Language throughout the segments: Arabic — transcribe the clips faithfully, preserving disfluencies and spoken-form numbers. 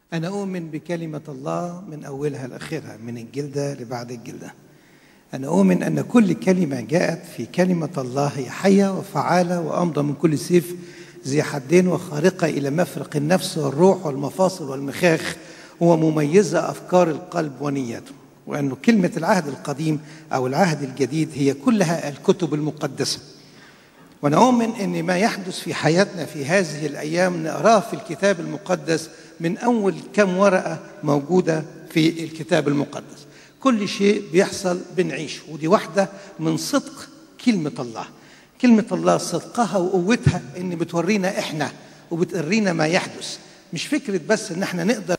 أنا أؤمن بكلمة الله من أولها لآخرها، من الجلدة لبعد الجلدة. أنا أؤمن أن كل كلمة جاءت في كلمة الله هي حية وفعالة وأمضى من كل سيف ذي حدين وخارقة إلى مفرق النفس والروح والمفاصل والمخاخ ومميزة أفكار القلب ونياته. وأن كلمة العهد القديم أو العهد الجديد هي كلها الكتب المقدسة. وأنا أؤمن أن ما يحدث في حياتنا في هذه الأيام نقراه في الكتاب المقدس من أول كم ورقة موجودة في الكتاب المقدس. كل شيء بيحصل بنعيشه، ودي واحدة من صدق كلمة الله. كلمة الله صدقها وقوتها إن بتورينا إحنا وبتورينا ما يحدث، مش فكرة بس إن إحنا نقدر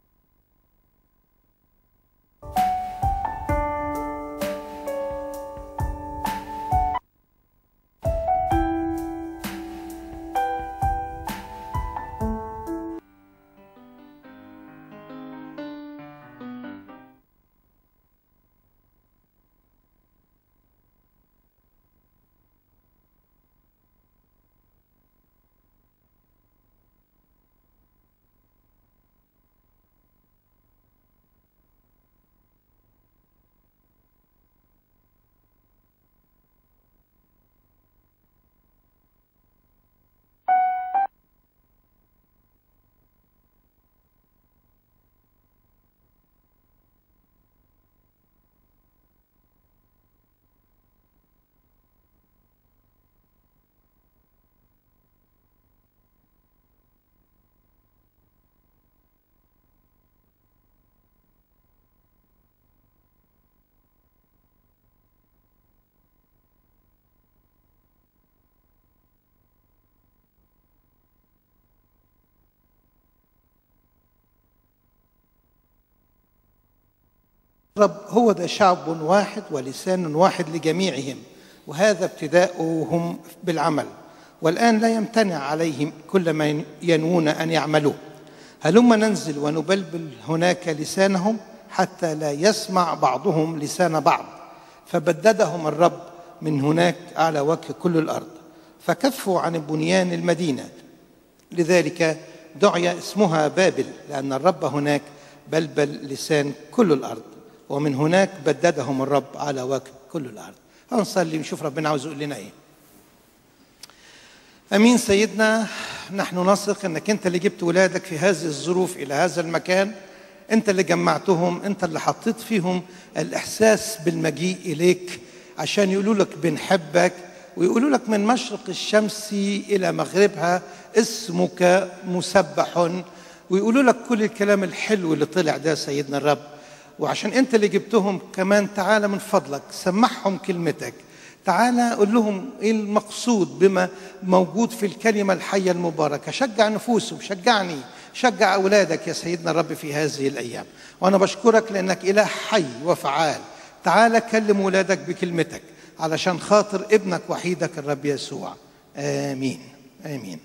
رب هو ده شعب واحد ولسان واحد لجميعهم، وهذا ابتداؤهم بالعمل، والآن لا يمتنع عليهم كل ما ينوون أن يعملوه. هلما ننزل ونبلبل هناك لسانهم حتى لا يسمع بعضهم لسان بعض، فبددهم الرب من هناك على وجه كل الأرض، فكفوا عن بنيان المدينة، لذلك دعي اسمها بابل، لأن الرب هناك بلبل لسان كل الأرض، ومن هناك بددهم الرب على وجه كل الأرض. هنصلي ونشوف ربنا عاوز يقول لنا إيه. أمين سيدنا، نحن نثق أنك أنت اللي جبت ولادك في هذه الظروف إلى هذا المكان، أنت اللي جمعتهم، أنت اللي حطيت فيهم الإحساس بالمجيء إليك عشان يقولوا لك بنحبك، ويقولوا لك من مشرق الشمس إلى مغربها اسمك مسبح، ويقولوا لك كل الكلام الحلو اللي طلع ده سيدنا الرب. وعشان أنت اللي جبتهم كمان، تعالى من فضلك سمعهم كلمتك، تعالى قول لهم إيه المقصود بما موجود في الكلمة الحية المباركة. شجع نفوسهم، شجعني، شجع أولادك يا سيدنا الرب في هذه الأيام. وأنا بشكرك لأنك إله حي وفعال. تعالى كلم أولادك بكلمتك علشان خاطر ابنك وحيدك الرب يسوع. آمين آمين.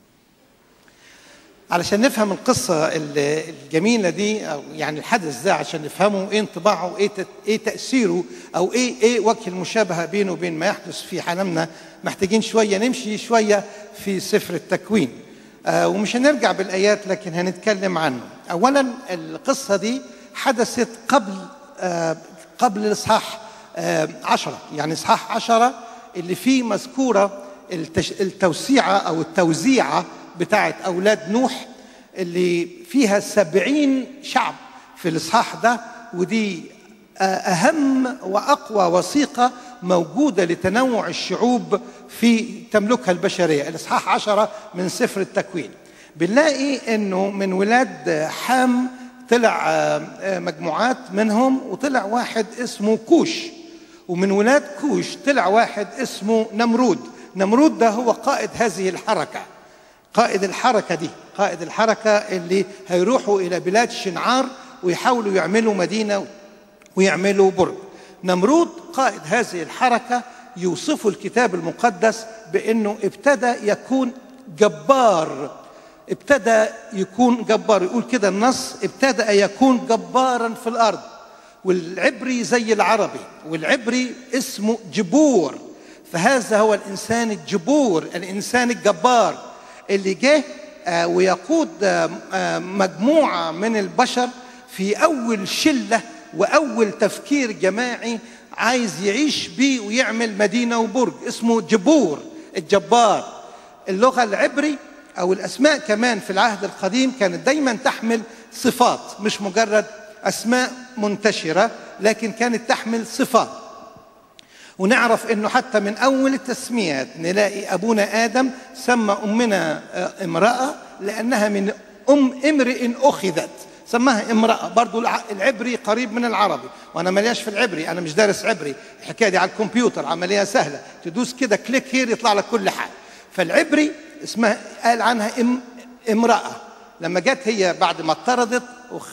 علشان نفهم القصة الجميلة دي، أو يعني الحدث ده، عشان نفهمه إيه انطباعه، إيه إيه تأثيره، أو إيه إيه وجه المشابهة بينه وبين ما يحدث في عالمنا، محتاجين شوية نمشي شوية في سفر التكوين. آه ومش هنرجع بالآيات لكن هنتكلم عنه. أولاً القصة دي حدثت قبل آه قبل الإصحاح آه عشرة، يعني إصحاح عشرة اللي فيه مذكورة التوسيعة أو التوزيعة بتاعت أولاد نوح، اللي فيها سبعين شعب في الإصحاح ده، ودي أهم وأقوى وثيقة موجودة لتنوع الشعوب في تملكها البشرية. الإصحاح عشرة من سفر التكوين بنلاقي أنه من ولاد حام طلع مجموعات منهم، وطلع واحد اسمه كوش، ومن ولاد كوش طلع واحد اسمه نمرود. نمرود ده هو قائد هذه الحركة، قائد الحركة دي، قائد الحركة اللي هيروحوا إلى بلاد شنعار ويحاولوا يعملوا مدينة ويعملوا برج. نمرود قائد هذه الحركة يوصفه الكتاب المقدس بأنه ابتدى يكون جبار، ابتدى يكون جبار، يقول كده النص ابتدى يكون جبارا في الأرض. والعبري زي العربي، والعبري اسمه جبور، فهذا هو الإنسان الجبور، الإنسان الجبار اللي جه ويقود مجموعة من البشر في أول شلة وأول تفكير جماعي عايز يعيش بيه ويعمل مدينة وبرج اسمه جبور الجبار. اللغة العبري أو الأسماء كمان في العهد القديم كانت دايما تحمل صفات، مش مجرد أسماء منتشرة، لكن كانت تحمل صفات. ونعرف أنه حتى من أول التسميات نلاقي أبونا آدم سمى أمنا امرأة لأنها من أم امرئ أخذت، سماها امرأة. برضو العبري قريب من العربي، وأنا ملياش في العبري، أنا مش دارس عبري، الحكاية دي على الكمبيوتر عملية سهلة، تدوس كده كليك هير يطلع لك كل حاجة. فالعبري اسمها قال عنها امرأة. لما جت هي بعد ما اطردت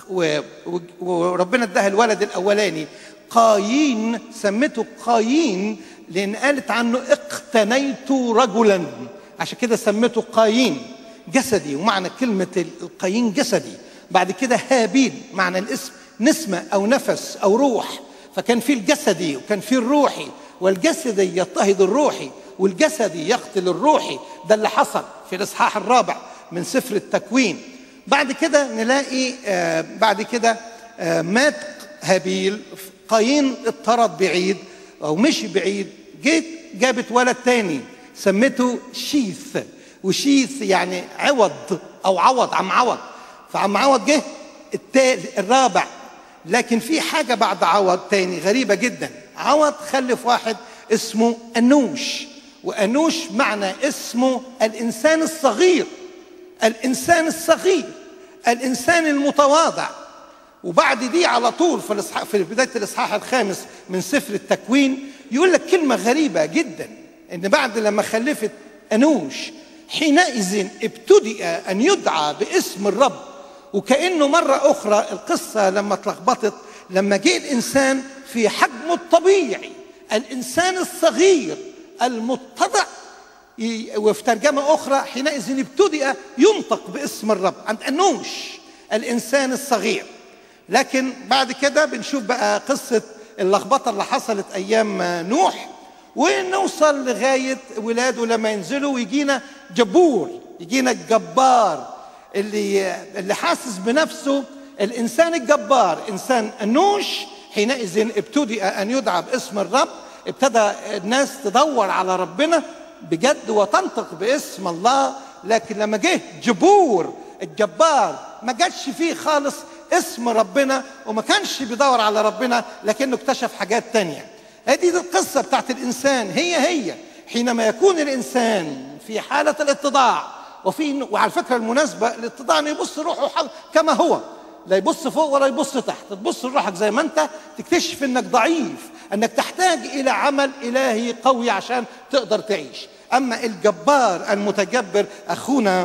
وربنا اداها الولد الأولاني قايين، سمته قايين لأن قالت عنه اقتنيت رجلا، عشان كده سمته قايين جسدي، ومعنى كلمة القايين جسدي. بعد كده هابيل معنى الاسم نسمة أو نفس أو روح، فكان في الجسدي وكان في الروحي، والجسدي يضطهد الروحي والجسدي يقتل الروحي. ده اللي حصل في الإصحاح الرابع من سفر التكوين. بعد كده نلاقي آه بعد كده آه مات هابيل، قايين اضطرد بعيد أو مشي بعيد، جيت جابت ولد تاني سمته شيث، وشيث يعني عوض أو عوض، عم عوض. فعم عوض جه الرابع، لكن في حاجة بعد عوض تاني غريبة جدا. عوض خلف واحد اسمه أنوش، وأنوش معنى اسمه الإنسان الصغير، الإنسان الصغير، الإنسان المتواضع. وبعد دي على طول في الإصحاح في بداية الإصحاح الخامس من سفر التكوين يقول لك كلمة غريبة جدا، إن بعد لما خلفت أنوش حينئذ ابتدأ أن يدعى باسم الرب. وكأنه مرة أخرى القصة لما اتلخبطت، لما جه الإنسان في حجمه الطبيعي، الإنسان الصغير المتضع، وفي ترجمة أخرى حينئذ ابتدأ ينطق باسم الرب عند أنوش الإنسان الصغير. لكن بعد كده بنشوف بقى قصة اللخبطة اللي حصلت أيام نوح، ونوصل لغاية ولاده لما ينزلوا ويجينا جبور، يجينا الجبار اللي اللي حاسس بنفسه الإنسان الجبار، إنسان أنوش. حينئذ ابتدأ أن يدعى باسم الرب، ابتدى الناس تدور على ربنا بجد وتنطق باسم الله. لكن لما جه جبور الجبار ما جاتش فيه خالص اسم ربنا، وما كانش بيدور على ربنا، لكنه اكتشف حاجات تانية. هذه القصة بتاعت الإنسان هي هي حينما يكون الإنسان في حالة الاتضاع، وفي وعلى فكرة المناسبة الاتضاع انه يبص روحه كما هو، لا يبص فوق ولا يبص تحت، تبص لروحك زي ما انت، تكتشف انك ضعيف، انك تحتاج الى عمل الهي قوي عشان تقدر تعيش. اما الجبار المتجبر اخونا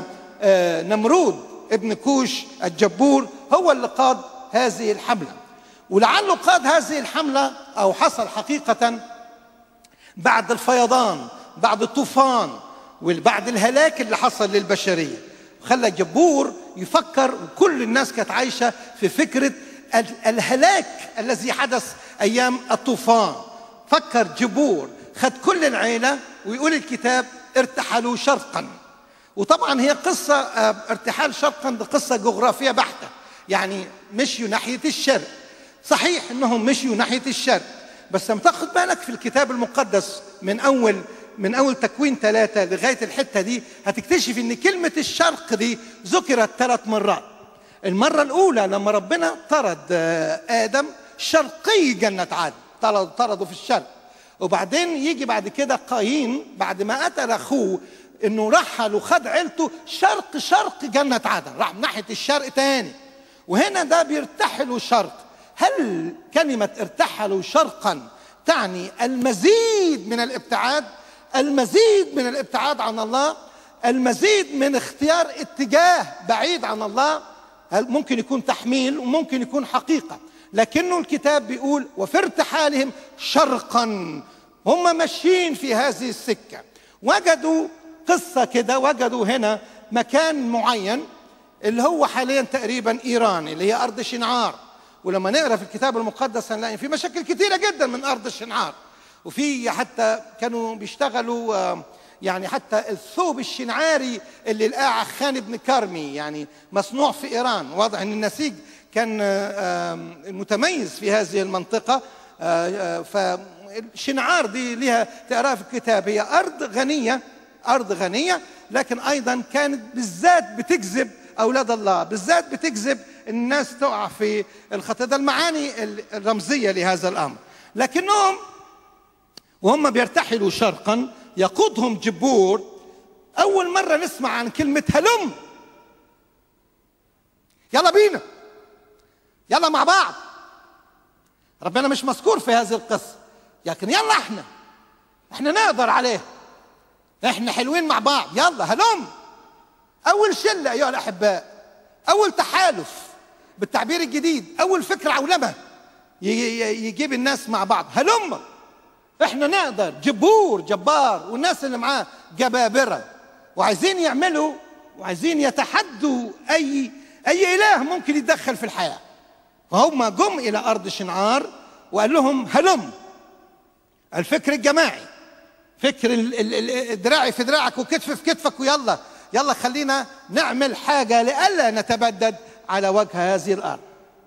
نمرود ابن كوش الجبور هو اللي قاد هذه الحملة. ولعله قاد هذه الحملة او حصل حقيقة بعد الفيضان، بعد الطوفان، وبعد الهلاك اللي حصل للبشرية. خلى جبور يفكر، وكل الناس كانت عايشة في فكرة الهلاك الذي حدث أيام الطوفان. فكر جبور، خد كل العيلة، ويقول الكتاب ارتحلوا شرقا. وطبعا هي قصة ارتحال شرقا دي قصة جغرافية بحتة، يعني مشيوا ناحية الشرق. صحيح انهم مشيوا ناحية الشرق، بس لما تاخد بالك في الكتاب المقدس من أول من أول تكوين ثلاثة لغاية الحتة دي، هتكتشف إن كلمة الشرق دي ذكرت ثلاث مرات. المرة الأولى لما ربنا طرد آدم شرقي جنة عدن، طرده في الشرق. وبعدين يجي بعد كده قايين بعد ما قتل أخوه إنه رحل وخد عيلته شرق شرق جنة عدن، راح من ناحية الشرق تاني. وهنا ده بيرتحلوا شرق. هل كلمة ارتحلوا شرقا تعني المزيد من الابتعاد؟ المزيد من الابتعاد عن الله، المزيد من اختيار اتجاه بعيد عن الله. ممكن يكون تحميل وممكن يكون حقيقة، لكنه الكتاب بيقول وفي ارتحالهم شرقا. هم ماشيين في هذه السكة، وجدوا قصة كده، وجدوا هنا مكان معين اللي هو حاليا تقريبا إيران، اللي هي أرض شنعار. ولما نقرأ في الكتاب المقدس هنلاقي في مشاكل كتيرة جدا من أرض الشنعار، وفي حتى كانوا بيشتغلوا يعني حتى الثوب الشنعاري اللي لقاه عخان بن كرمي يعني مصنوع في إيران. واضح أن النسيج كان متميز في هذه المنطقة. فالشنعار دي لها تقرأها في الكتاب، هي أرض غنية، أرض غنية، لكن أيضا كانت بالذات بتجذب أولاد الله، بالذات بتجذب الناس تقع في الخطية. ده المعاني الرمزية لهذا الأمر. لكنهم وهم بيرتحلوا شرقا يقودهم جبور. أول مرة نسمع عن كلمة هلم، يلا بينا، يلا مع بعض. ربنا مش مذكور في هذه القصة، لكن يلا احنا احنا نقدر عليه، احنا حلوين مع بعض، يلا هلم. أول شلة أيها الأحباء، أول تحالف بالتعبير الجديد، أول فكرة عولمة يجيب الناس مع بعض. هلم احنا نقدر. جبور جبار والناس اللي معاه جبابرة، وعايزين يعملوا وعايزين يتحدوا أي أي إله ممكن يتدخل في الحياة. فهم جم إلى أرض شنعار وقال لهم هلم. الفكر الجماعي، فكر الدراعي في دراعك وكتف في كتفك، ويلا يلا خلينا نعمل حاجة لئلا نتبدد على وجه هذه الأرض.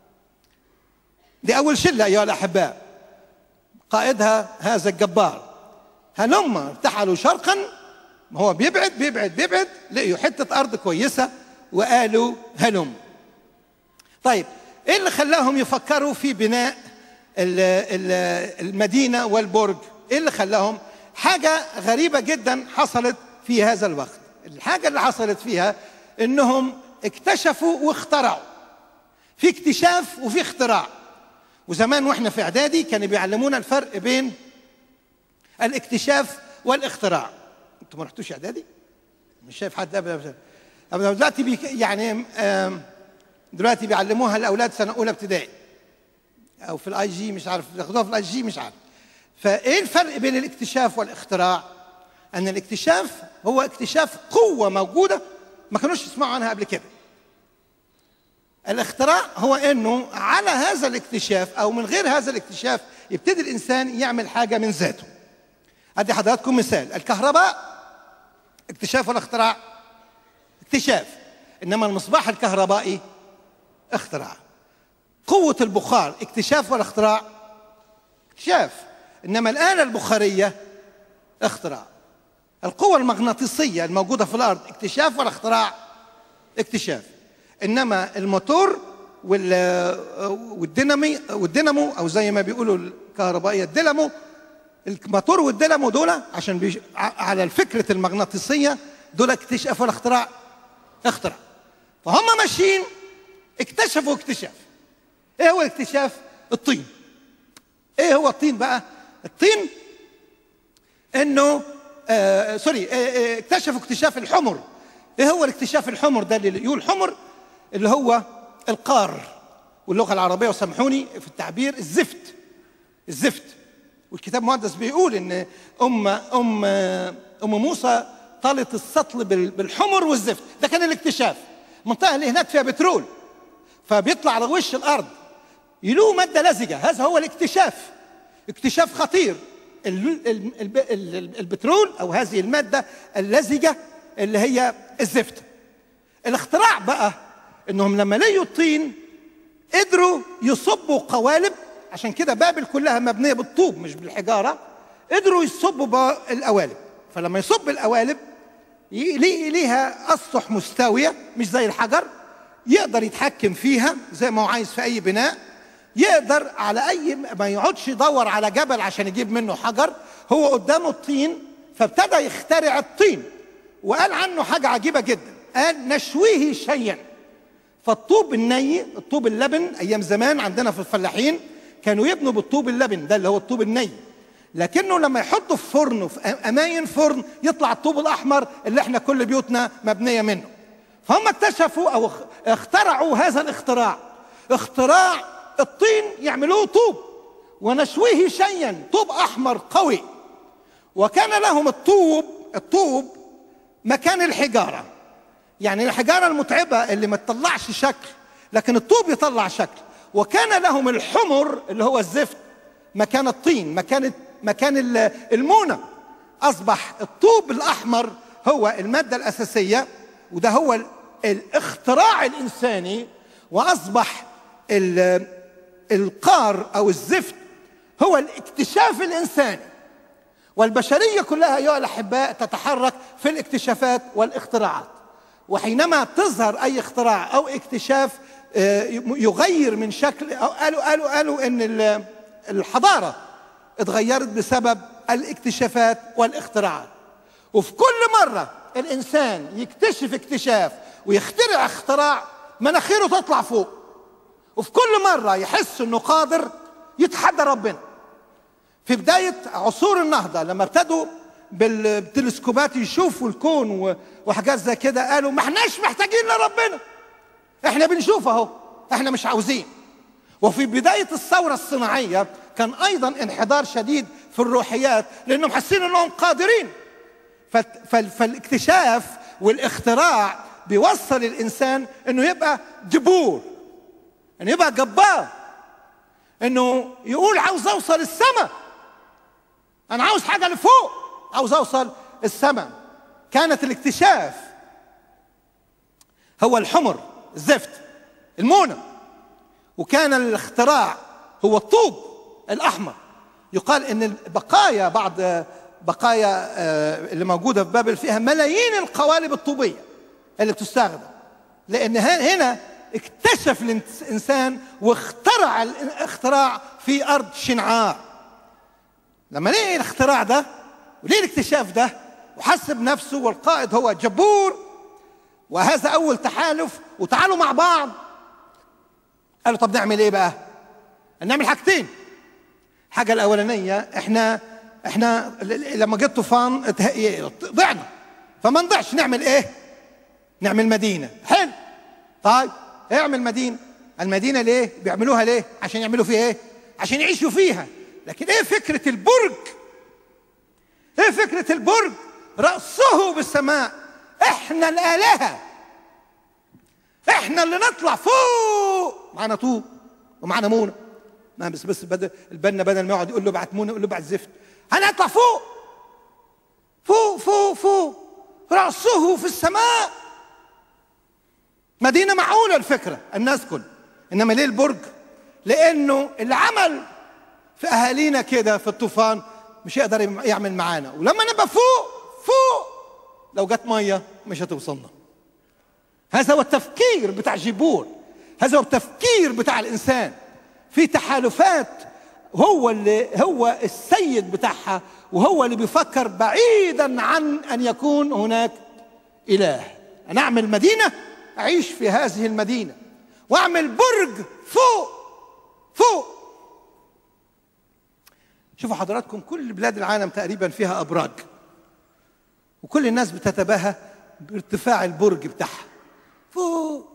دي أول شلة أيها الأحباء، قائدها هذا الجبار. هلم ارتحلوا شرقا، ما هو بيبعد بيبعد بيبعد، لقيوا حتة أرض كويسة وقالوا هلم. طيب إيه اللي خلاهم يفكروا في بناء المدينة والبرج؟ إيه اللي خلاهم؟ حاجة غريبة جدا حصلت في هذا الوقت. الحاجة اللي حصلت فيها إنهم اكتشفوا واخترعوا. في اكتشاف وفي اختراع. وزمان واحنا في اعدادي كانوا بيعلمونا الفرق بين الاكتشاف والاختراع. انتوا ما رحتوش اعدادي؟ مش شايف حد ابدا. دلوقتي بي يعني دلوقتي بيعلموها الاولاد سنه اولى ابتدائي او في الاي جي، مش عارف ياخدوها في الاي جي، مش عارف. فايه الفرق بين الاكتشاف والاختراع؟ ان الاكتشاف هو اكتشاف قوه موجوده ما كانوش يسمعوا عنها قبل كده. الاختراع هو انه على هذا الاكتشاف او من غير هذا الاكتشاف يبتدي الانسان يعمل حاجه من ذاته. ادي حضراتكم مثال. الكهرباء اكتشاف ولا اختراع؟ اكتشاف. انما المصباح الكهربائي اختراع. قوه البخار اكتشاف ولا اختراع؟ اكتشاف. انما الاله البخاريه اختراع. القوه المغناطيسيه الموجوده في الارض اكتشاف ولا اختراع؟ اكتشاف. انما الموتور والدينامي والدينامو او زي ما بيقولوا الكهربائيه الدينامو، الموتور والدينامو دول عشان بيش... على الفكره المغناطيسيه دول اكتشاف ولا اختراع؟ اختراع. فهم ماشيين اكتشفوا اكتشاف. ايه هو الاكتشاف؟ الطين. ايه هو الطين بقى؟ الطين انه آه سوري آه اكتشفوا اكتشاف الحمر. ايه هو الاكتشاف الحمر ده؟ اللي يقول حمر اللي هو القار، واللغه العربيه وسامحوني في التعبير الزفت. الزفت. والكتاب المقدس بيقول ان ام ام ام موسى طالت السطل بالحمر والزفت. ده كان الاكتشاف. المنطقه اللي هناك فيها بترول، فبيطلع على وش الارض يلوه ماده لزجه. هذا هو الاكتشاف. اكتشاف خطير. البترول او هذه الماده اللزجه اللي هي الزفت. الاختراع بقى انهم لما لقوا الطين قدروا يصبوا قوالب. عشان كده بابل كلها مبنيه بالطوب مش بالحجاره. قدروا يصبوا القوالب. فلما يصب القوالب ليها اسطح مستويه مش زي الحجر، يقدر يتحكم فيها زي ما هو عايز في اي بناء. يقدر على اي ما يقعدش يدور على جبل عشان يجيب منه حجر، هو قدامه الطين. فابتدى يخترع الطين وقال عنه حاجه عجيبه جدا، قال نشويه شيئا. فالطوب الني، الطوب اللبن، ايام زمان عندنا في الفلاحين كانوا يبنوا بالطوب اللبن ده اللي هو الطوب الني، لكنه لما يحطوا في فرن في اماين فرن يطلع الطوب الاحمر اللي احنا كل بيوتنا مبنيه منه. فهم اكتشفوا او اخترعوا هذا الاختراع، اختراع الطين يعملوه طوب ونشويه شيئا، طوب احمر قوي. وكان لهم الطوب الطوب مكان الحجاره، يعني الحجاره المتعبه اللي ما تطلعش شكل، لكن الطوب يطلع شكل. وكان لهم الحمر اللي هو الزفت مكان الطين، مكان مكان المونه. أصبح الطوب الأحمر هو المادة الأساسية، وده هو الاختراع الإنساني، وأصبح القار أو الزفت هو الاكتشاف الإنساني. والبشرية كلها أيها الأحباء تتحرك في الاكتشافات والاختراعات، وحينما تظهر أي اختراع أو اكتشاف يغير من شكل، أو قالوا قالوا قالوا إن الحضارة اتغيرت بسبب الاكتشافات والاختراعات. وفي كل مرة الإنسان يكتشف اكتشاف ويخترع اختراع مناخيره تطلع فوق، وفي كل مرة يحس إنه قادر يتحدى ربنا. في بداية عصور النهضة لما ابتدوا بالتلسكوبات يشوفوا الكون وحاجات زي كده، قالوا ما احناش محتاجين لربنا، احنا بنشوف اهو، احنا مش عاوزين. وفي بداية الثورة الصناعية كان أيضا انحدار شديد في الروحيات، لأنهم حاسين أنهم قادرين. فالاكتشاف والاختراع بيوصل الإنسان أنه يبقى جبور، أنه يبقى جبار، أنه يقول عاوز أوصل السماء، أنا عاوز حاجة لفوق، عاوز أوصل السماء. كانت الاكتشاف هو الحمر، الزفت، المونة، وكان الاختراع هو الطوب الأحمر. يقال إن بقايا بعض بقايا اللي موجودة في بابل فيها ملايين القوالب الطوبية اللي بتستخدم، لأن هنا اكتشف الإنسان واخترع الاختراع في أرض شنعاء. لما لقي الاختراع ده وليه الاكتشاف ده وحس بنفسه والقائد هو جبور، وهذا أول تحالف، وتعالوا مع بعض قالوا طب نعمل ايه بقى؟ نعمل حاجتين. الحاجة الأولانية، احنا احنا لما جه الطوفان ضعنا، فما نضيعش، نعمل ايه؟ نعمل مدينة. حلو، طيب اعمل مدينة. المدينة ليه؟ بيعملوها ليه؟ عشان يعملوا فيها ايه؟ عشان يعيشوا فيها. لكن ايه فكرة البرج؟ ايه فكرة البرج؟ رأسه بالسماء، احنا الآلهة، احنا اللي نطلع فوق، معانا طوب ومعانا مونة. ما بس بس بدل البنا بدل ما يقعد يقول له بعت مونة يقول له بعت زفت، هنطلع فوق فوق فوق فوق، رأسه في السماء. مدينة معقولة الفكرة الناس كل، انما ليه البرج؟ لانه اللي عمل في اهالينا كده في الطوفان مش هيقدر يعمل معانا، ولما نبقى فوق فوق لو جت ميه مش هتوصلنا. هذا هو التفكير بتاع جبور، هذا هو التفكير بتاع الانسان في تحالفات. هو اللي هو السيد بتاعها، وهو اللي بيفكر بعيدا عن ان يكون هناك اله. انا اعمل مدينه اعيش في هذه المدينه، واعمل برج فوق فوق. شوفوا حضراتكم، كل بلاد العالم تقريبا فيها ابراج، وكل الناس بتتباهى بارتفاع البرج بتاعها فوق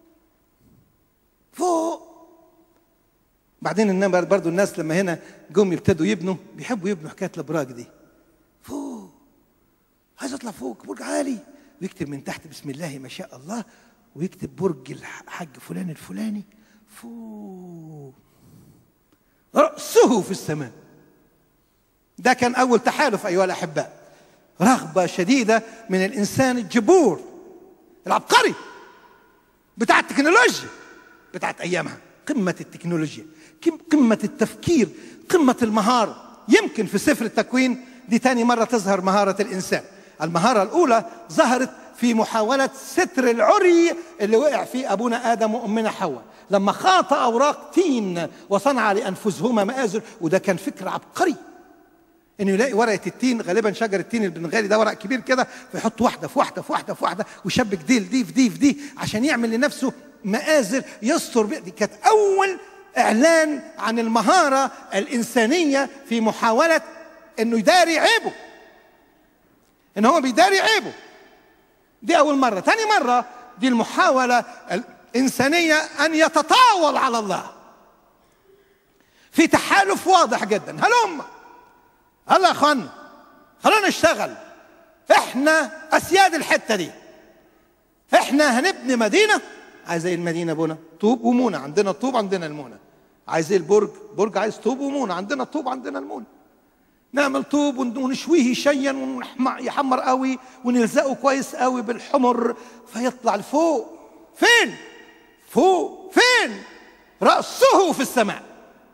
فوق. بعدين الناس برضو الناس لما هنا جم يبتدوا يبنوا بيحبوا يبنوا حكايه الابراج دي فوق. عايز اطلع فوق برج عالي، ويكتب من تحت بسم الله ما شاء الله، ويكتب برج الحاج فلان الفلاني فوق، رأسه في السماء. ده كان أول تحالف أيها الأحباء، رغبة شديدة من الإنسان الجبور العبقري بتاع التكنولوجيا بتاعت أيامها، قمة التكنولوجيا، قمة التفكير، قمة المهارة. يمكن في سفر التكوين دي تاني مرة تظهر مهارة الإنسان. المهارة الأولى ظهرت في محاولة ستر العري اللي وقع فيه أبونا آدم وأمنا حواء، لما خاط أوراق تين وصنع لأنفسهما مآزر. وده كان فكر عبقري، إنه يلاقي ورقة التين، غالبا شجر التين البنغالي ده ورق كبير كده، فيحط واحدة في واحدة في واحدة في واحدة، ويشبك دي دي في دي في دي عشان يعمل لنفسه مآزر يستر بها. دي كانت أول إعلان عن المهارة الإنسانية في محاولة إنه يداري عيبه، إن هو بيداري عيبه. دي أول مرة. تاني مرة دي المحاولة الإنسانية أن يتطاول على الله في تحالف واضح جدا. هلم هلا يا أخوانا، خلونا نشتغل، إحنا أسياد الحتة دي، إحنا هنبني مدينة. عايز إيه المدينة؟ بنا طوب ومونة، عندنا الطوب عندنا المونة. عايز إيه البرج؟ برج عايز طوب ومونة، عندنا الطوب عندنا المونة. نعمل طوب ونشويه يشين ويحمر قوي ونلزقه كويس قوي بالحمر فيطلع لفوق. فين؟ فوق. فين؟ رأسه في السماء.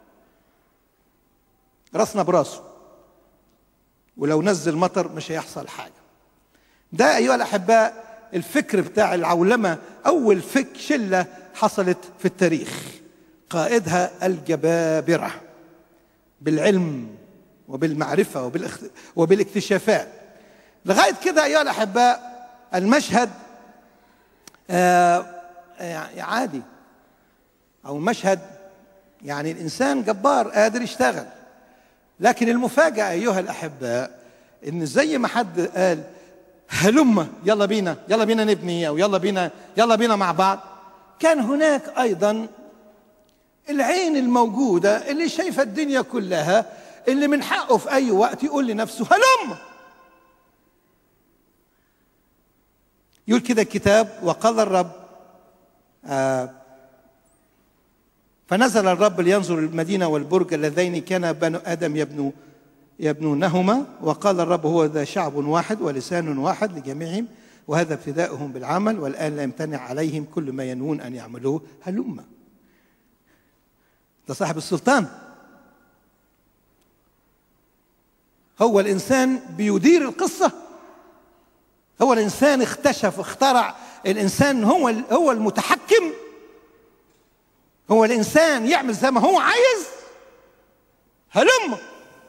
رأسنا براسه، ولو نزل مطر مش هيحصل حاجة. ده أيها الأحباء الفكر بتاع العولمة، أول فك شلة حصلت في التاريخ، قائدها الجبابرة بالعلم وبالمعرفة وبالاكتشافات. لغاية كده أيها الأحباء المشهد آه عادي، أو مشهد يعني الإنسان جبار قادر يشتغل. لكن المفاجأة أيها الأحباء إن زي ما حد قال هلم يلا بينا يلا بينا نبني، أو يلا بينا يلا بينا مع بعض، كان هناك أيضا العين الموجودة اللي شايفة الدنيا كلها، اللي من حقه في أي وقت يقول لنفسه هلم. يقول كده الكتاب: وقال الرب آه فنزل الرب لينظر المدينة والبرج اللذين كان بنو آدم يبنو يبنونهما، وقال الرب هو ذا شعب واحد ولسان واحد لجميعهم، وهذا ابتداؤهم بالعمل، والآن لا يمتنع عليهم كل ما ينوون أن يعملوه هلم. ده صاحب السلطان، هو الإنسان بيدير القصة، هو الإنسان اكتشف اخترع، الإنسان هو هو المتحكم، هو الإنسان يعمل زي ما هو عايز. هلم.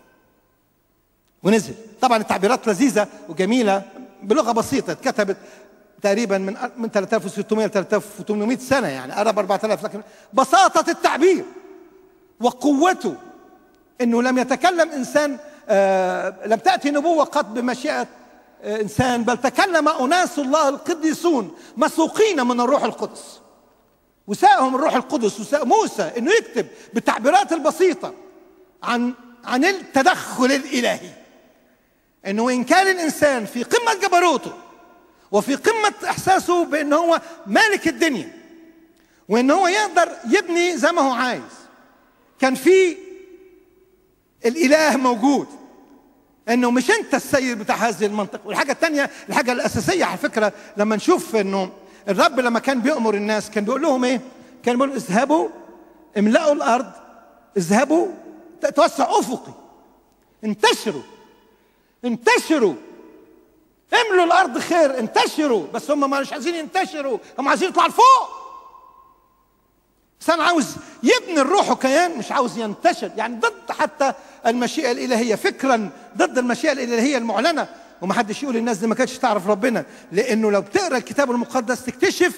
ونزل. طبعا التعبيرات لذيذة وجميلة بلغة بسيطة، اتكتبت تقريبا من من ثلاثة آلاف وستمائة ل ثلاثة آلاف وثمانمائة سنة، يعني قرب أربعة آلاف، لكن بساطة التعبير وقوته انه لم يتكلم انسان، آه لم تأتي نبوة قط بمشيئة آه انسان، بل تكلم اناس الله القديسون مسوقين من الروح القدس، وساءهم الروح القدس وساء موسى انه يكتب بالتعبيرات البسيطة عن عن التدخل الالهي، انه وان كان الانسان في قمة جبروته وفي قمة احساسه بانه هو مالك الدنيا وان هو يقدر يبني زي ما هو عايز، كان في الاله موجود، انه مش انت السيد بتاع هذه المنطقة. والحاجة الثانية، الحاجة الاساسية على فكرة، لما نشوف انه الرب لما كان بيأمر الناس كان بيقول لهم ايه؟ كان بيقول اذهبوا املأوا الارض، اذهبوا توسع افقي، انتشروا انتشروا املوا الارض خير، انتشروا. بس هم مش عايزين ينتشروا، هم عايزين يطلعوا لفوق. انسان عاوز يبني الروح وكيان، مش عاوز ينتشر، يعني ضد حتى المشيئة الإلهية، فكرا ضد المشيئة الإلهية المعلنة. ومحدش يقول الناس دي ما كانتش تعرف ربنا، لأنه لو بتقرأ الكتاب المقدس تكتشف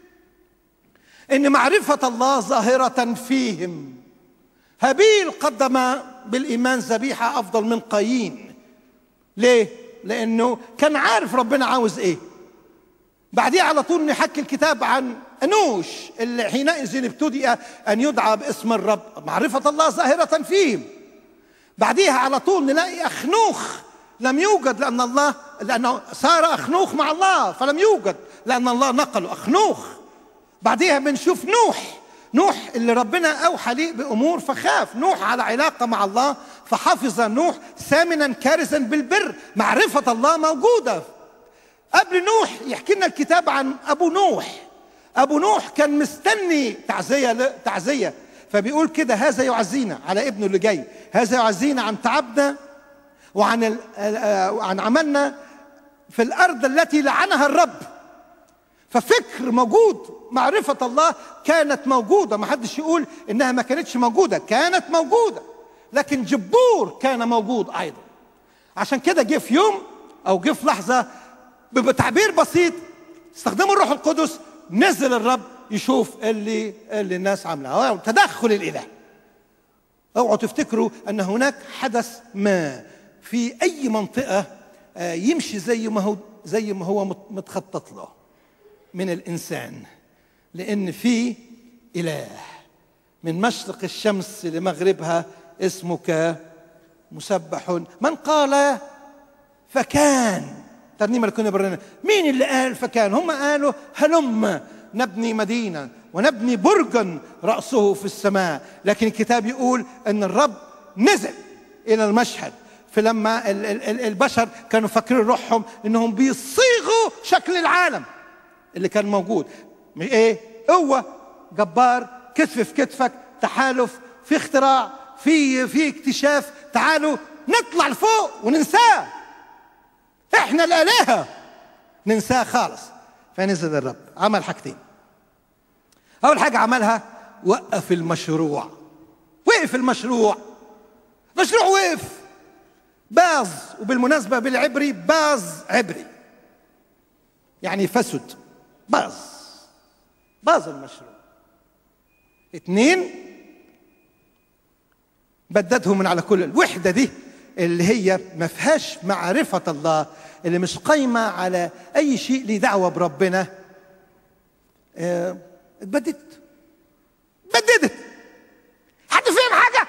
إن معرفة الله ظاهرة فيهم. هابيل قدم بالإيمان ذبيحة أفضل من قايين. ليه؟ لأنه كان عارف ربنا عاوز إيه. بعديه على طول نحكي الكتاب عن أنوش اللي حينئذ ابتدأ أن يدعى باسم الرب، معرفة الله ظاهرة فيهم. بعديها على طول نلاقي أخنوخ لم يوجد لأن الله، لأنه صار أخنوخ مع الله فلم يوجد لأن الله نقله أخنوخ. بعديها بنشوف نوح، نوح اللي ربنا أوحى ليه بأمور فخاف. نوح على علاقة مع الله فحفظ نوح ثامنا كارثا بالبر. معرفة الله موجودة. قبل نوح يحكي لنا الكتاب عن أبو نوح. أبو نوح كان مستني تعزية تعزية، فبيقول كده: هذا يعزينا على ابنه اللي جاي، هذا يعزينا عن تعبنا وعن عن عملنا في الأرض التي لعنها الرب. ففكر موجود، معرفة الله كانت موجودة، ما حدش يقول إنها ما كانتش موجودة، كانت موجودة، لكن جبور كان موجود أيضا. عشان كده جه في يوم أو جه في لحظة بتعبير بسيط استخدموا الروح القدس، نزل الرب يشوف اللي اللي الناس عاملاه، تدخل الإله. اوعوا تفتكروا ان هناك حدث ما في اي منطقة يمشي زي ما هو زي ما هو متخطط له من الانسان، لان في إله من مشرق الشمس لمغربها اسمك مسبح. من قال فكان، ترنيمة اللي كنا برنا، مين اللي قال فكان؟ هم قالوا هلم نبني مدينة ونبني برجا رأسه في السماء. لكن الكتاب يقول أن الرب نزل إلى المشهد في لما البشر كانوا فاكرين روحهم انهم بيصيغوا شكل العالم اللي كان موجود. ايه؟ قوه، جبار، كتف في كتفك، تحالف، في اختراع، في في اكتشاف. تعالوا نطلع لفوق وننساه، احنا الالهه ننساه خالص. فنزل الرب عمل حاجتين. اول حاجه عملها وقف المشروع. وقف المشروع، مشروع وقف، باظ. وبالمناسبه بالعبري باظ عبري يعني فسد، باظ، باظ المشروع. اتنين، بددهم من على كل الوحده دي اللي هي ما فيهاش معرفه الله، اللي مش قايمه على اي شيء ليه دعوه بربنا. اه اتبددت، بددت. حد فهم حاجه؟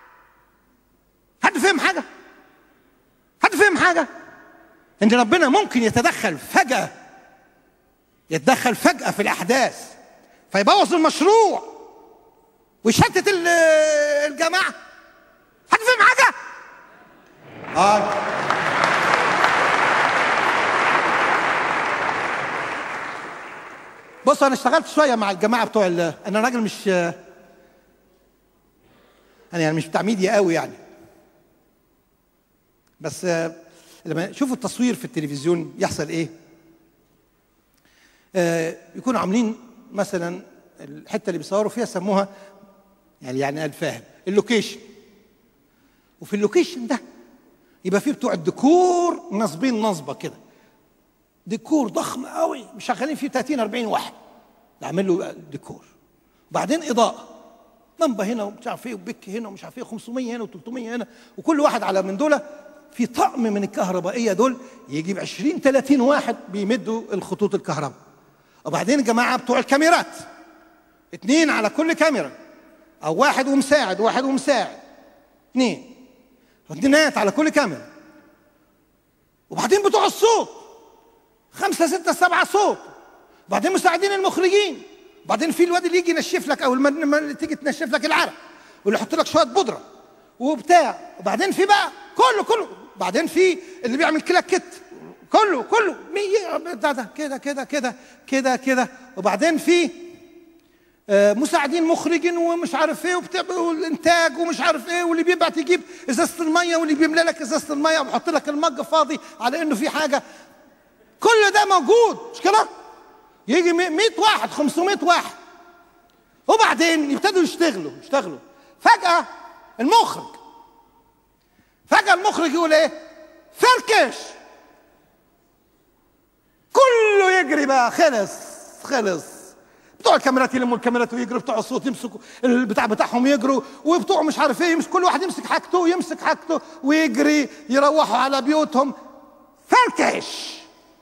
حد فهم حاجه؟ حد فهم حاجه؟ ان ربنا ممكن يتدخل فجاه، يتدخل فجاه في الاحداث فيبوظ المشروع ويشتت الجماعه. حد فهم حاجه؟ اه بص، انا اشتغلت شويه مع الجماعه بتوع انا راجل مش انا يعني مش بتاع ميديا قوي يعني، بس لما شوفوا التصوير في التلفزيون يحصل ايه؟ آه يكونوا عاملين مثلا الحته اللي بيصوروا فيها سموها يعني يعني انا فاهم اللوكيشن، وفي اللوكيشن ده يبقى فيه بتوع الديكور نصبين نصبه كده، ديكور ضخم قوي مش شغالين فيه ثلاثين أربعين واحد نعمل له ديكور، وبعدين اضاءه لمبه هنا ومش عارف ايه وبك هنا ومش عارف ايه خمسمية هنا وثلاثمية هنا، وكل واحد على من دول في طقم من الكهربائيه دول يجيب عشرين ثلاثين واحد بيمدوا الخطوط الكهرباء. وبعدين الجماعه بتوع الكاميرات اثنين على كل كاميرا، او واحد ومساعد واحد ومساعد اثنين اثنينات على كل كاميرا. وبعدين بتوع الصوت خمسه سته سبعه صوت، وبعدين مساعدين المخرجين، وبعدين في الواد اللي يجي ينشف لك او اللي تيجي تنشف لك العرق واللي يحط لك شويه بودره وبتاع، وبعدين في بقى كله كله، بعدين في اللي بيعمل كلاكيت كله كله ده ده كده كده كده كده كده، وبعدين في مساعدين مخرجين ومش عارف ايه والانتاج ومش عارف ايه، واللي بيبعت يجيب ازازه الميه واللي بيملى لك ازازه الميه ويحط لك المج فاضي على انه في حاجه. كل ده موجود مش كده؟ يجي مئة واحد خمسمية واحد، وبعدين يبتدوا يشتغلوا يشتغلوا فجأة المخرج فجأة المخرج يقول ايه؟ فركش. كله يجري بقى، خلص خلص. بتوع الكاميرات يلموا الكاميرات ويجروا، بتوع الصوت يمسكوا البتاع بتاعهم يجروا، وبتوع مش عارف ايه يمسك، كل واحد يمسك حاجته يمسك حاجته ويجري يروحوا على بيوتهم. فركش.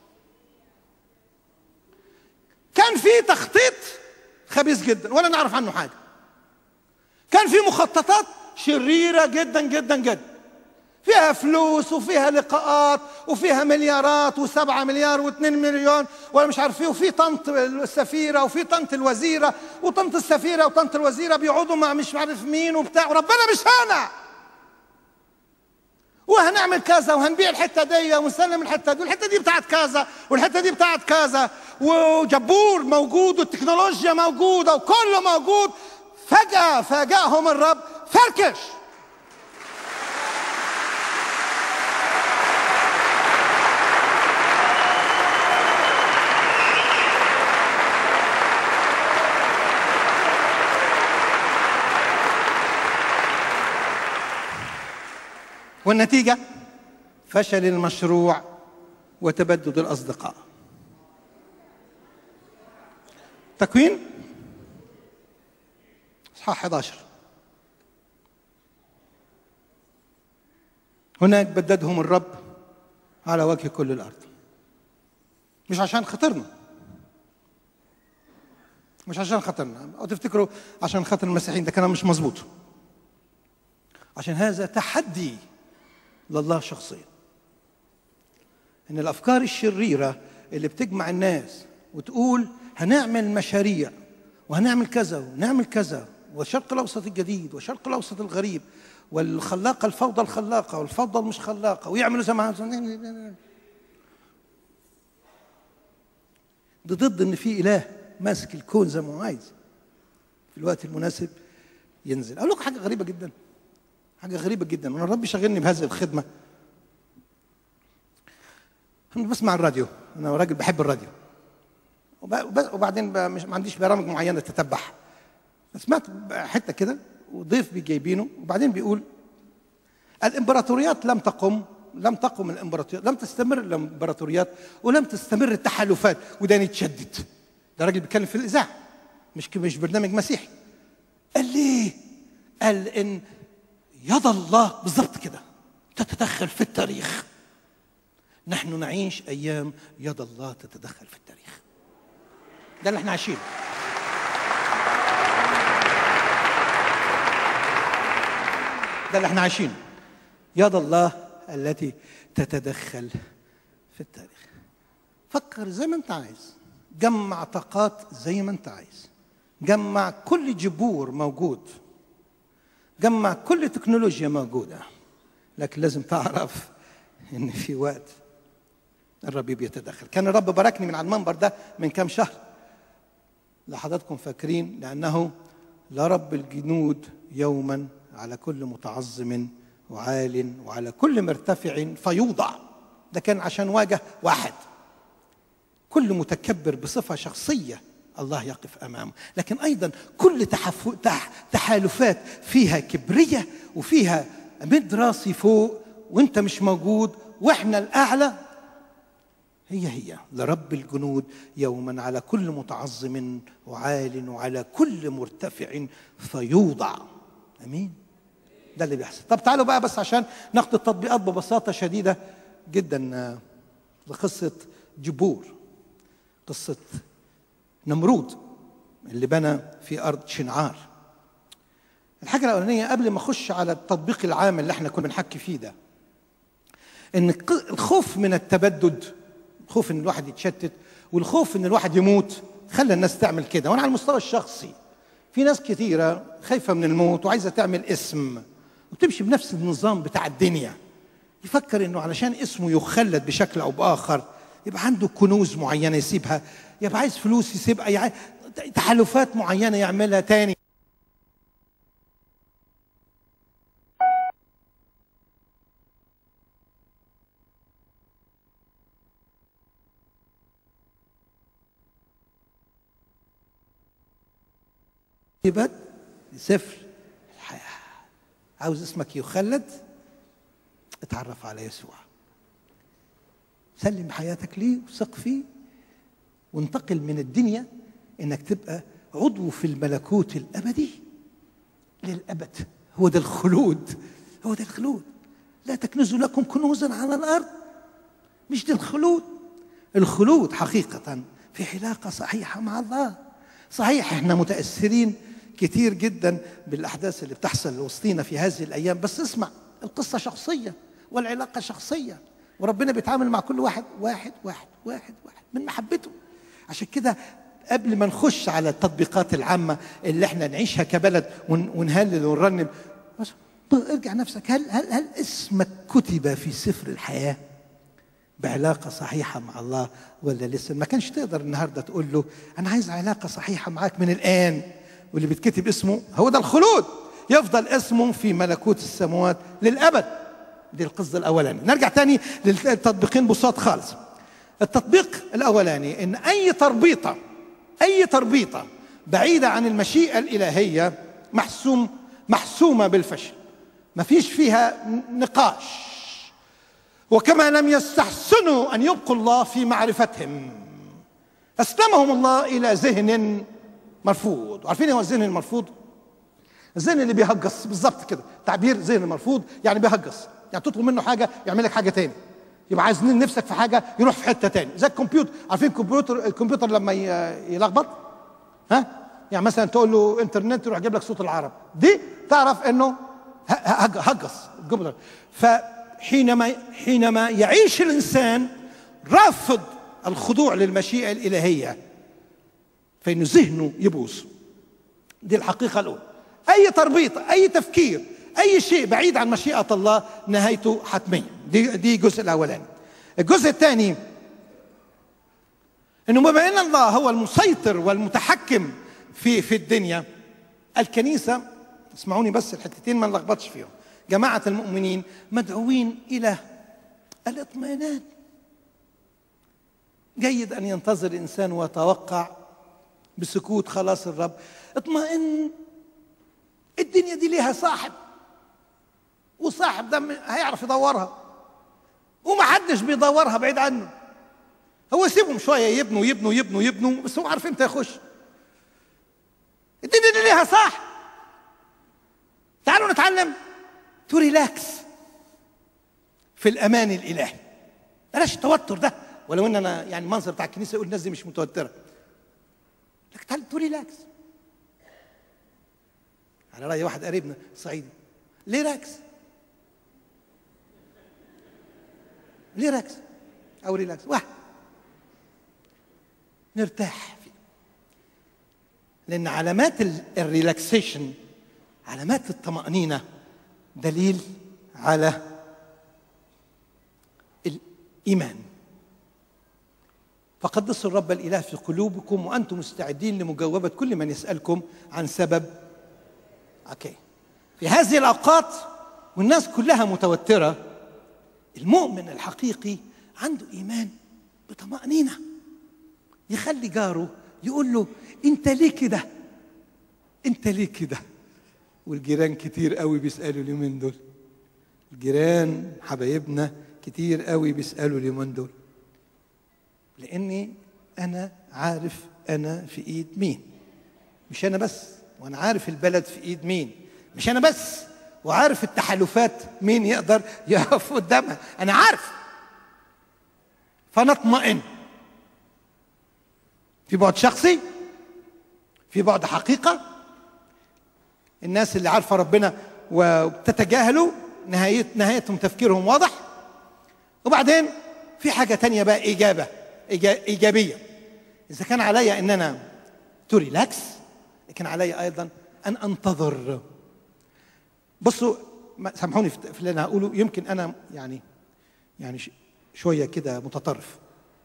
كان في تخطيط خبيث جدا ولا نعرف عنه حاجه. كان في مخططات شريره جدا جدا جدا، فيها فلوس وفيها لقاءات وفيها مليارات وسبعة مليار واثنين مليون ولا مش عارف ايه، وفي طنط السفيره وفي طنط الوزيره وطنط السفيره وطنط الوزيره بيقعدوا مع مش عارف مين وبتاع، وربنا مش هنا وهنعمل كذا وهنبيع الحته دي ونسلم الحته دي والحته دي بتاعت كذا والحته دي بتاعت كذا، وجبور موجود والتكنولوجيا موجوده وكله موجود. فجاه فاجأهم الرب، فركش. والنتيجة فشل المشروع وتبدد الأصدقاء. تكوين اصحاح احد عشر. هناك بددهم الرب على وجه كل الأرض، مش عشان خاطرنا، مش عشان خاطرنا، أو تفتكروا عشان خاطر المسيحيين، ده كلام مش مظبوط. عشان هذا تحدي لله شخصيا، ان الافكار الشريره اللي بتجمع الناس وتقول هنعمل مشاريع وهنعمل كذا ونعمل كذا، والشرق الاوسط الجديد والشرق الاوسط الغريب والخلاقة الفوضى الخلاقة والفوضى المش خلاقة، ويعملوا زي ما عاوزين. ده ضد ان في اله ماسك الكون زي ما هو عايز، في الوقت المناسب ينزل. اقول لكم حاجه غريبه جدا، حاجه غريبه جدا، وانا الرب شغلني بهذه الخدمه. انا بسمع الراديو، انا راجل بحب الراديو، وبعدين ما عنديش برامج معينه تتبعها. سمعت حته كده وضيف بيجايبينه، وبعدين بيقول الامبراطوريات لم تقم لم تقم الامبراطوريات، لم تستمر الامبراطوريات، ولم تستمر التحالفات. وده يتشدد، ده راجل بيتكلم في الاذاعه، مش مش برنامج مسيحي. قال ليه؟ قال ان يد الله بالظبط كده تتدخل في التاريخ. نحن نعيش ايام يد الله تتدخل في التاريخ. ده اللي احنا عايشينه. ده اللي احنا عايشينه، يد الله التي تتدخل في التاريخ. فكر زي ما انت عايز، جمع طاقات زي ما انت عايز، جمع كل جبور موجود، جمع كل تكنولوجيا موجودة، لكن لازم تعرف ان في وقت الرب بيتدخل. كان الرب باركني من على المنبر ده من كام شهر، لحضراتكم فاكرين، لأنه لرب الجنود يوما على كل متعظم وعال وعلى كل مرتفع فيوضع. ده كان عشان واجه واحد، كل متكبر بصفة شخصية الله يقف أمامه، لكن أيضا كل تحالفات فيها كبرية وفيها مد راسي فوق وانت مش موجود واحنا الأعلى، هي هي لرب الجنود يوما على كل متعظم وعال وعلى كل مرتفع فيوضع. أمين. ده اللي بيحصل. طب تعالوا بقى بس عشان ناخد التطبيقات ببساطة شديدة جدا لقصة جبور، قصة نمرود اللي بنى في أرض شنعار. الحاجة الأولانية قبل ما أخش على التطبيق العام اللي احنا كنا بنحكي فيه ده، إن الخوف من التبدد، الخوف إن الواحد يتشتت، والخوف إن الواحد يموت، خلى الناس تعمل كده. وأنا على المستوى الشخصي في ناس كثيرة خايفة من الموت وعايزة تعمل اسم وبتمشي بنفس النظام بتاع الدنيا، يفكر إنه علشان اسمه يخلد بشكل أو بآخر يبقى عنده كنوز معينة يسيبها، يبقى عايز فلوس يسيبها، يعني تحالفات معينة يعملها تاني. يبقى سفر الحياة، عاوز اسمك يخلد، اتعرف على يسوع، سلم حياتك ليه وثق فيه، وانتقل من الدنيا انك تبقى عضو في الملكوت الابدي للابد. هو ده الخلود، هو ده الخلود. لا تكنزوا لكم كنوزا على الارض، مش ده الخلود. الخلود حقيقة في علاقة صحيحة مع الله. صحيح احنا متأثرين كتير جدا بالاحداث اللي بتحصل وسطينا في هذه الايام، بس اسمع، القصة شخصية والعلاقة شخصية، وربنا بيتعامل مع كل واحد واحد واحد واحد واحد من محبته. عشان كده قبل ما نخش على التطبيقات العامة اللي احنا نعيشها كبلد ونهلل ونرنم، ارجع نفسك، هل هل هل اسمك كتب في سفر الحياة بعلاقة صحيحة مع الله ولا لسه؟ ما كانش تقدر النهارده تقول له أنا عايز علاقة صحيحة معاك من الآن، واللي بيتكتب اسمه هو ده الخلود، يفضل اسمه في ملكوت السماوات للأبد. دي القصة الأولاني. نرجع تاني للتطبيقين بساط خالص. التطبيق الأولاني إن أي تربيطة أي تربيطة بعيدة عن المشيئة الإلهية محسوم محسومة بالفشل، ما فيش فيها نقاش. وكما لم يستحسنوا أن يبقوا الله في معرفتهم، أسلمهم الله إلى ذهن مرفوض. عارفين هو الذهن المرفوض؟ الذهن اللي بيهجص، بالظبط كده تعبير ذهن مرفوض، يعني بيهجص، يعني تطلب منه حاجة يعمل لك حاجة تاني، يبقى عايز نفسك في حاجة يروح في حتة تاني، زي الكمبيوتر. عارفين الكمبيوتر الكمبيوتر لما يلخبط، ها؟ يعني مثلا تقول له انترنت يروح يجيب لك صوت العرب، دي تعرف انه هجص الكمبيوتر. فحينما حينما يعيش الانسان رافض الخضوع للمشيئة الإلهية، فإن ذهنه يبوظ. دي الحقيقة الأولى. أي تربيط، أي تفكير، اي شيء بعيد عن مشيئه الله نهايته حتميه. دي دي الجزء الاولاني. الجزء الثاني انه بما ان الله هو المسيطر والمتحكم في في الدنيا، الكنيسه، اسمعوني بس الحتتين ما نلخبطش فيهم، جماعه المؤمنين مدعوين الى الاطمئنان. جيد ان ينتظر الانسان ويتوقع بسكوت خلاص الرب. اطمئن، الدنيا دي ليها صاحب، وصاحب ده هيعرف يدورها، ومحدش بيدورها بعيد عنه. هو يسيبهم شويه يبنوا يبنوا يبنوا يبنوا، بس هو عارف امتى يخش. الدنيا دي ليها صاحب. تعالوا نتعلم تو ريلاكس في الامان الالهي. بلاش التوتر ده، ولو ان انا يعني المنظر بتاع الكنيسه يقول الناس دي مش متوتره، لكن تعالوا تو ريلاكس. على راي واحد قريبنا صعيدي، ليه راكس؟ ليه راكس او ريلاكس؟ واحد، نرتاح فيه. لان علامات الريلاكسيشن، علامات الطمأنينة، دليل على الإيمان. فقدسوا الرب الإله في قلوبكم وأنتم مستعدين لمجاوبة كل من يسألكم عن سبب. أوكي. في هذه الأوقات والناس كلها متوترة، المؤمن الحقيقي عنده إيمان بطمأنينة، يخلي جاره يقول له أنت ليه كده؟ أنت ليه كده؟ والجيران كتير قوي بيسألوا اليومين دول. الجيران حبايبنا كتير قوي بيسألوا اليومين دول. لأني أنا عارف أنا في إيد مين. مش أنا بس، وأنا عارف البلد في إيد مين. مش أنا بس، وعارف التحالفات مين يقدر يقف قدامها. أنا عارف. فنطمئن. في بعد شخصي، في بعد حقيقة. الناس اللي عارفة ربنا وبتتجاهلوا نهاية نهايتهم تفكيرهم واضح. وبعدين في حاجة تانية بقى، إجابة إيجابية. إذا كان عليا إن أنا تو ريلاكس، لكن عليا أيضا أن أنتظر. بصوا سامحوني في اللي أنا هقوله، يمكن أنا يعني يعني شوية كده متطرف.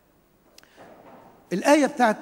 الآية بتاعت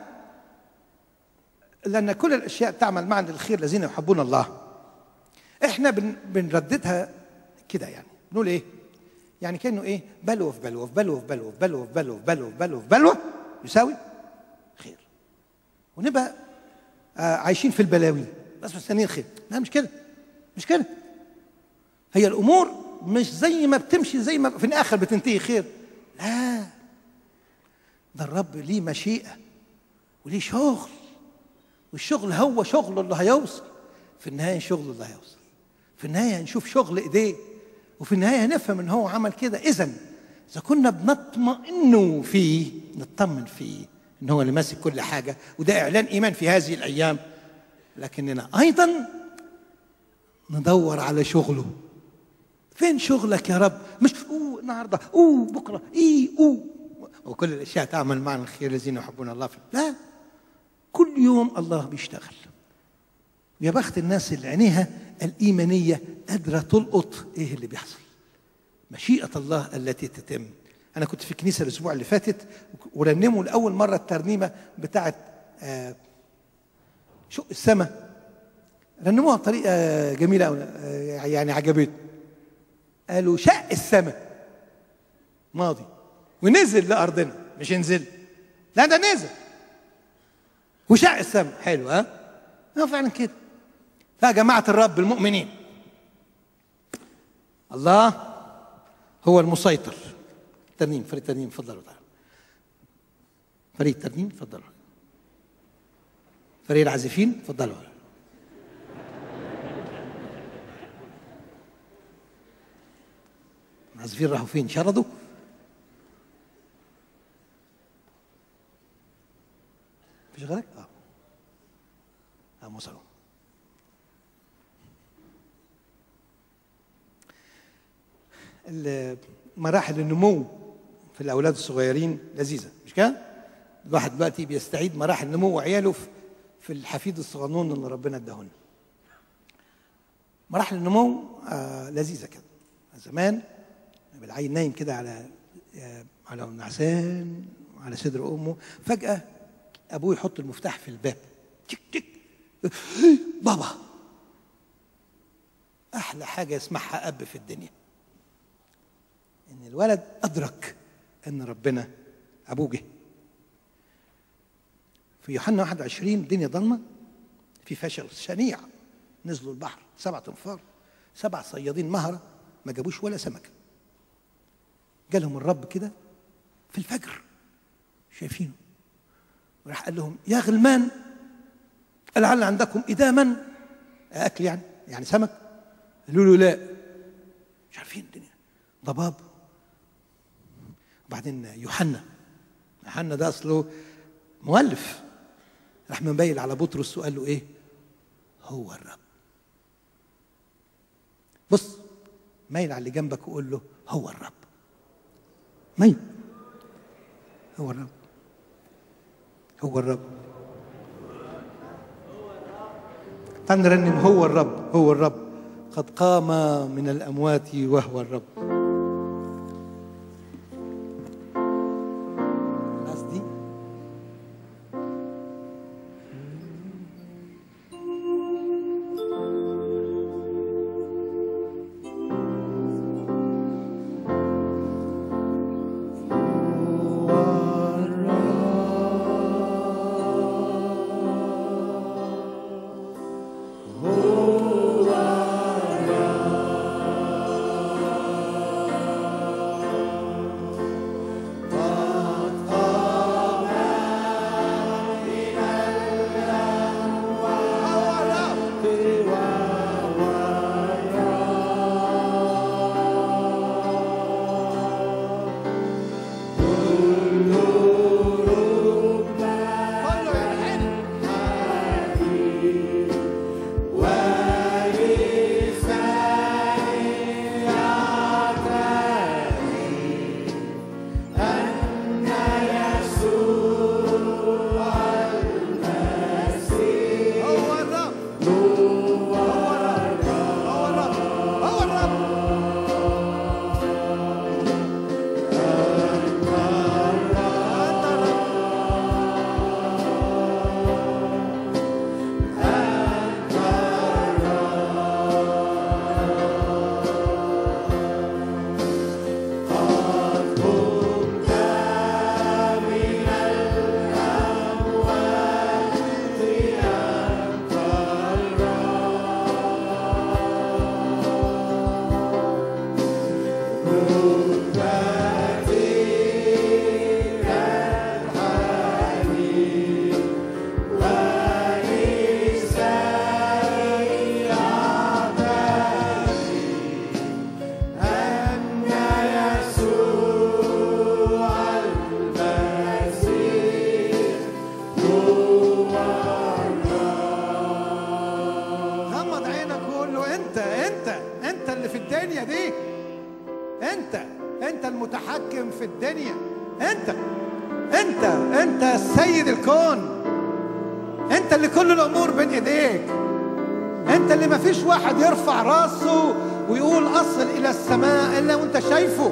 لأن كل الأشياء تعمل معا للخير الذين يحبون الله، إحنا بن بنرددها كده، يعني بنقول إيه؟ يعني كأنه إيه؟ بلوة في بلوة في بلوة في بلوة في بلوة في بلوة في بلوة في بلوة في بلوة يساوي خير. ونبقى آه عايشين في البلاوي بس مستنيين خير. لا، مش كده، مش كده. هي الأمور مش زي ما بتمشي زي ما في الآخر بتنتهي خير. لا، ده الرب ليه مشيئة وليه شغل، والشغل هو شغل اللي هيوصل. في النهاية شغل اللي هيوصل. في النهاية هنشوف شغل إيديه، وفي النهاية هنفهم إن هو عمل كده. إذن إذا كنا بنطمئن فيه، نطمن فيه إن هو اللي ماسك كل حاجة، وده إعلان إيمان في هذه الأيام. لكننا أيضا ندور على شغله. فين شغلك يا رب؟ مش أوه النهارده، أوه بكرة، إيه أوه، وكل الأشياء تعمل معنا الخير الذين يحبون الله فيه. لا، كل يوم الله بيشتغل. يا بخت الناس اللي عينيها الإيمانية قادرة تلقط إيه اللي بيحصل. مشيئة الله التي تتم. أنا كنت في كنيسة الأسبوع اللي فاتت ورنموا لأول مرة الترنيمة بتاعت آه شق السماء. رنموها بطريقة جميلة آه يعني عجبتني. قالوا شق السماء ماضي ونزل لأرضنا، مش ينزل، لا ده نزل وشق السماء. حلو، ها؟ اه فعلا كده. لا، جماعة الرب المؤمنين، الله هو المسيطر. ترنيم، فريق ترنيم، اتفضلوا تعالوا. فريق ترنيم، اتفضلوا. فريق العازفين، اتفضلوا. العازفين راحوا فين؟ شردوا؟ مفيش غيرك؟ اه اه وصلوا. مراحل النمو في الأولاد الصغيرين لذيذة، مش كده؟ الواحد دلوقتي بيستعيد مراحل نمو عياله في الحفيد الصغنون اللي ربنا اداهولنا. مراحل النمو آه لذيذه كده. زمان العيل نايم كده على آه على النعسان على صدر امه، فجاه ابوه يحط المفتاح في الباب، تك تك، بابا. احلى حاجه يسمعها اب في الدنيا ان الولد ادرك ان ربنا ابوه جه. في يوحنا واحد وعشرين الدنيا ضلمه، في فشل شنيع، نزلوا البحر سبعة انفار، سبع صيادين مهره ما جابوش ولا سمكه. جالهم الرب كده في الفجر شايفينه، وراح قال لهم يا غلمان لعل عندكم إداما، اكل يعني يعني سمك؟ قالوا له لا، مش عارفين الدنيا ضباب. وبعدين يوحنا يوحنا ده اصله مؤلف، راح مبين على بطرس وقال له ايه؟ هو الرب. بص ميل على اللي جنبك وقول له هو الرب. ميل، هو الرب، هو الرب. تعال نرنم هو الرب، هو الرب قد قام من الأموات وهو الرب. قصدي يرفع راسه ويقول أصل إلى السماء إلا وأنت شايفه.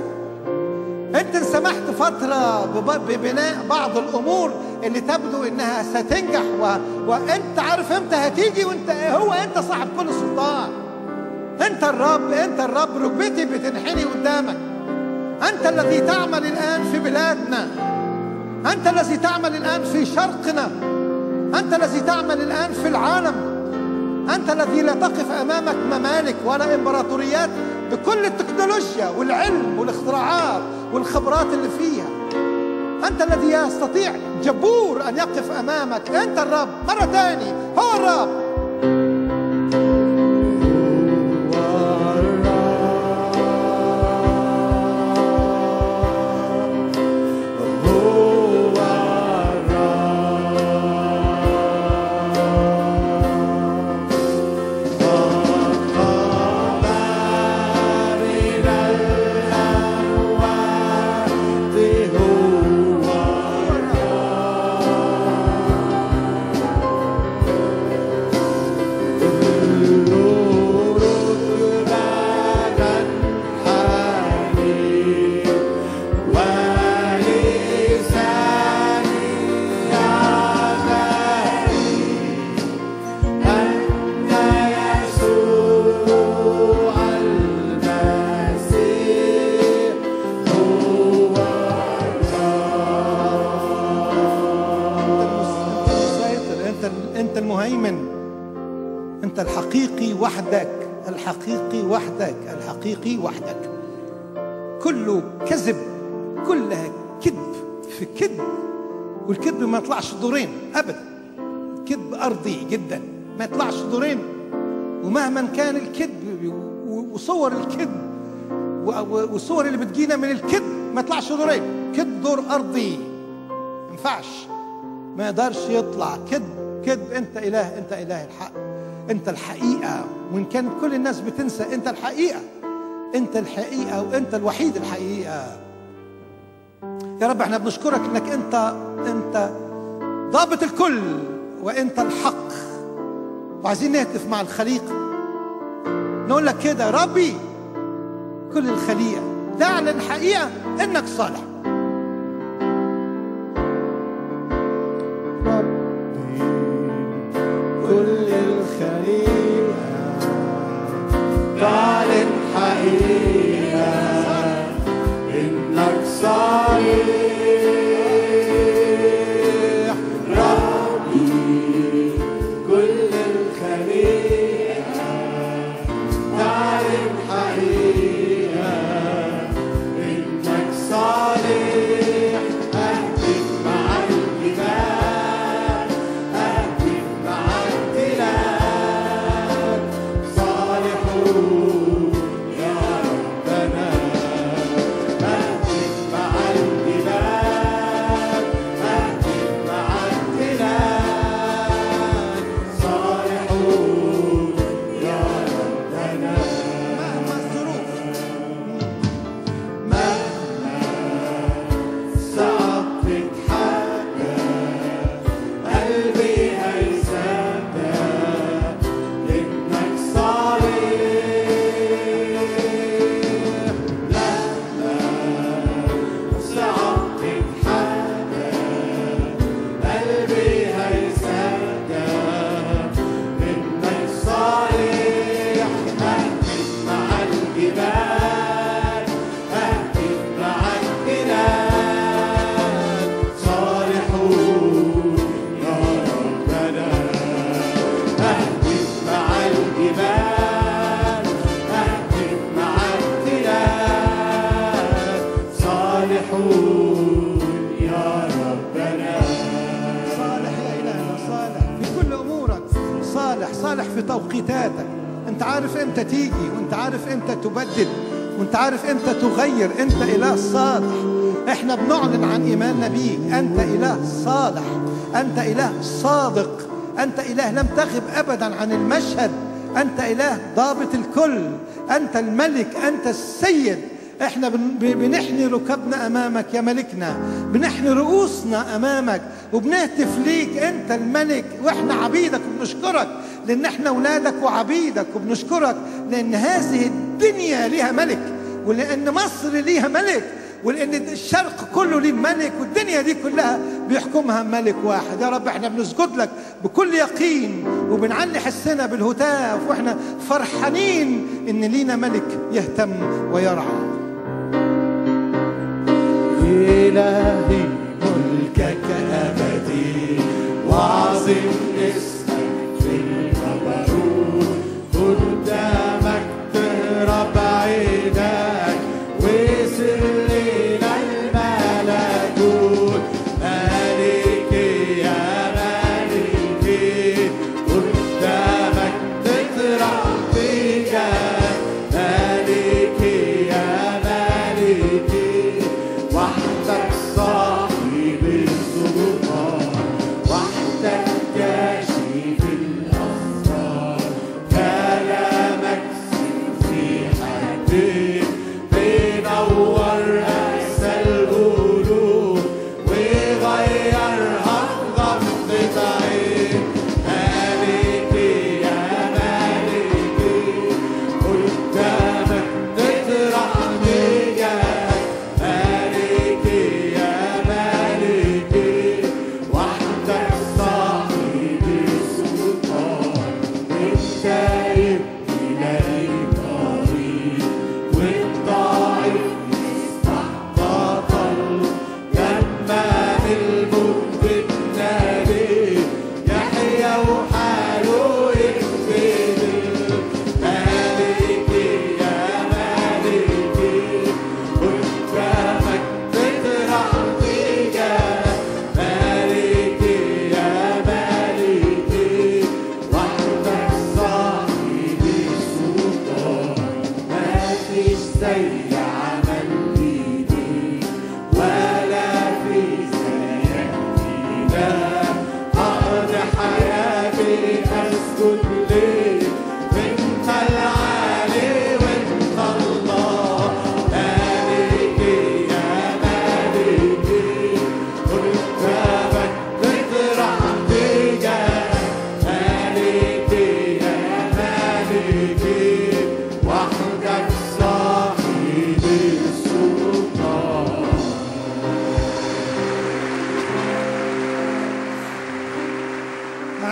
أنت سمحت فترة ببناء بعض الأمور اللي تبدو إنها ستنجح و... وأنت عارف إمتى هتيجي، وأنت هو أنت صاحب كل سلطان. أنت الرب، أنت الرب، ركبتي بتنحني قدامك. أنت الذي تعمل الآن في بلادنا، أنت الذي تعمل الآن في شرقنا، أنت الذي تعمل الآن في العالم. أنت الذي لا تقف أمامك ممالك ولا إمبراطوريات بكل التكنولوجيا والعلم والاختراعات والخبرات اللي فيها. أنت الذي يستطيع جبور أن يقف أمامك. أنت الرب. مرة تاني هو الرب. المهيمن، أنت الحقيقي وحدك، الحقيقي وحدك، الحقيقي وحدك. كله كذب، كلها كذب في كذب، والكذب ما يطلعش دورين أبدا. كذب أرضي جدا ما يطلعش دورين، ومهما كان الكذب وصور الكذب والصور اللي بتجينا من الكذب ما يطلعش دورين. كذب دور أرضي ما ينفعش، ما يقدرش يطلع كذب. كذب. أنت إله، أنت إله الحق، أنت الحقيقة. وإن كانت كل الناس بتنسى، أنت الحقيقة، أنت الحقيقة، وأنت الوحيد الحقيقة. يا رب احنا بنشكرك انك انت انت ضابط الكل، وانت الحق. وعايزين نهتف مع الخليقة نقول لك كده: ربي كل الخليقة تعلن حقيقة انك صالح. ربي كل الخليقة تعلن حقيقة إنك صالح. ربي كل الخليقة تعلن حقيقة إنك صالح. أهتف مع الجبال، أهتف مع التلال، صالحون يا ربنا. في توقيتاتك. انت عارف امتى تيجي، وانت عارف امتى تبدل، وانت عارف امتى تغير. انت اله صالح. احنا بنعلن عن ايماننا بيك. انت اله صالح، انت اله صادق، انت اله لم تغب ابدا عن المشهد. انت اله ضابط الكل، انت الملك، انت السيد. احنا بنحني ركبنا امامك يا ملكنا، بنحني رؤوسنا امامك وبنهتف ليك. انت الملك واحنا عبيدك، وبنشكرك لان احنا اولادك وعبيدك، وبنشكرك لان هذه الدنيا ليها ملك، ولان مصر ليها ملك، ولان الشرق كله ليه ملك، والدنيا دي كلها بيحكمها ملك واحد. يا رب احنا بنسجد لك بكل يقين، وبنعلي حسنا بالهتاف، واحنا فرحانين ان لينا ملك يهتم ويرعى. إلهي ملكك أبدي، وعظم اسمك في الجبروت. قدامك تهرب عينك وسر لنا الملكوت. مالكي يا مالكي، قدامك تطرح فيك. مالكي يا مالكي، وحدك صاحب السلطان، وحدك كاشف